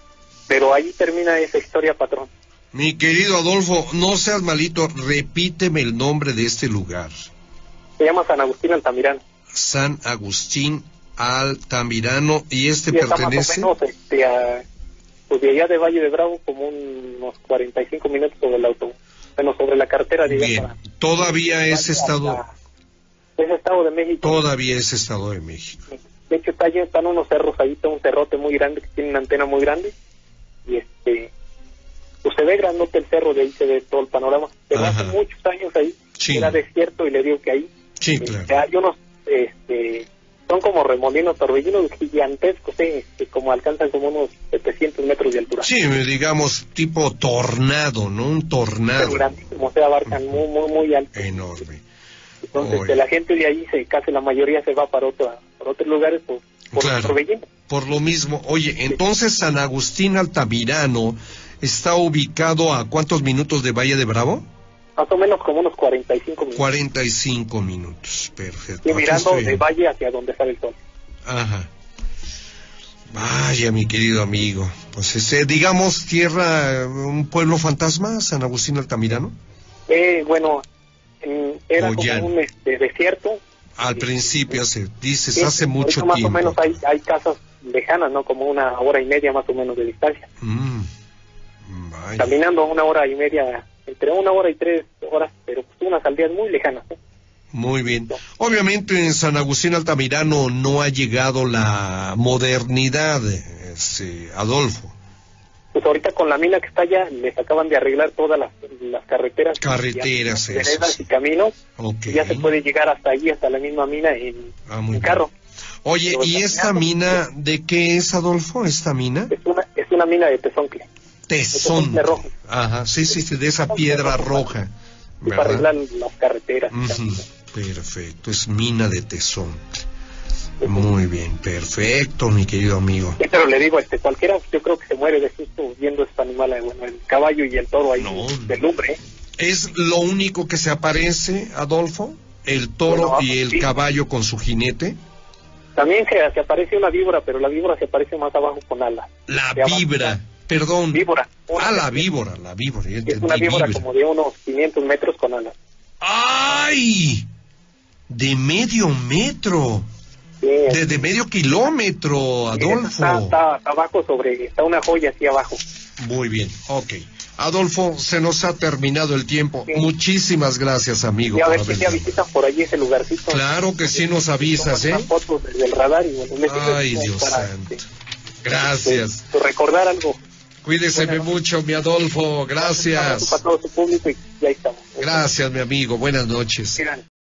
Pero ahí termina esa historia, patrón. Mi querido Adolfo, no seas malito, repíteme el nombre de este lugar. Se llama San Agustín Altamirano. San Agustín Altamirano, ¿y este y pertenece? Más o menos, este, a, pues de allá de Valle de Bravo, como unos cuarenta y cinco minutos sobre el autobús. Bueno, sobre la carretera. Bien, para, todavía es estado... Es Estado de México. Todavía es Estado de México. De hecho, está allí, están unos cerros ahí, está un cerrote muy grande que tiene una antena muy grande. Y este, pues se ve grandote el cerro, de ahí se ve todo el panorama. Pero Ajá. hace muchos años ahí sí. era desierto, y le digo que ahí sí, este, claro. hay unos, este, son como remolinos, torbellinos gigantescos, ¿eh? Este, como alcanzan como unos setecientos metros de altura. Sí, digamos tipo tornado, ¿no? Un tornado. Grandísimo, se abarcan uh-huh. muy, muy, muy alto. Enorme. Entonces, de la gente de ahí, se, casi la mayoría se va para, otro, para otros lugares por, por claro. torbellino. Por lo mismo. Oye, entonces San Agustín Altamirano está ubicado a ¿cuántos minutos de Valle de Bravo? Más o menos como unos cuarenta y cinco minutos. cuarenta y cinco minutos, perfecto. Y mirando de valle hacia donde sale el sol. Ajá. Vaya, mi querido amigo. Pues ese, digamos, tierra, un pueblo fantasma, San Agustín Altamirano. Eh, bueno, eh, era como un este, desierto. Al principio, se dices, Sí, hace mucho más tiempo. o menos hay, hay casas lejanas, ¿no? Como una hora y media más o menos de distancia. Mm, vaya. Caminando una hora y media, entre una hora y tres horas, pero pues unas aldeas muy lejanas, ¿no? Muy bien. Obviamente en San Agustín Altamirano no ha llegado la modernidad, este, Adolfo. Pues ahorita con la mina que está allá, les acaban de arreglar todas las, las carreteras. Carreteras, y, eso, veredas sí. y caminos. Okay. Y ya se puede llegar hasta allí, hasta la misma mina en, Ah, muy en bien. carro. Oye, Pero ¿y esta caminando, mina de qué es, Adolfo? ¿Esta mina? Es una, es una mina de tezontle. Tesón. de rojo. Ajá, sí, sí, sí, de esa piedra roja. Y para ¿Verdad? arreglar las carreteras. Ujú, perfecto, es mina de tesón. Muy bien, perfecto, mi querido amigo. Sí, pero le digo, este, cualquiera, yo creo que se muere de susto viendo este animal, eh, bueno, el caballo y el toro ahí No, de lumbre. ¿eh? ¿Es lo único que se aparece, Adolfo? ¿El toro Bueno, y el sí. caballo con su jinete? También se, se aparece una víbora, pero la víbora se aparece más abajo con alas. La De abajo. víbora, perdón. Víbora. Una Ah, la serpiente. víbora, la víbora. ya Es entendí, una víbora víbora. como de unos quinientos metros con alas. ¡Ay! De medio metro. Sí, De, de medio kilómetro, Adolfo. Está, está, está abajo sobre, está una joya así abajo. Muy bien, ok. Adolfo, se nos ha terminado el tiempo. Sí. Muchísimas gracias, amigo. Y a por ver si haber ya llamado. visitan por allí ese lugarcito. Claro que sí, nos avisas, Toman ¿eh? unas fotos desde el radar y bueno, les sirve Ay, como Dios para, santo. este, Gracias. pues, recordar algo. Cuídeseme Buenas mucho, mi Adolfo. Para Gracias. todo su público y ya estamos. Gracias, mi amigo. Buenas noches. Sigan.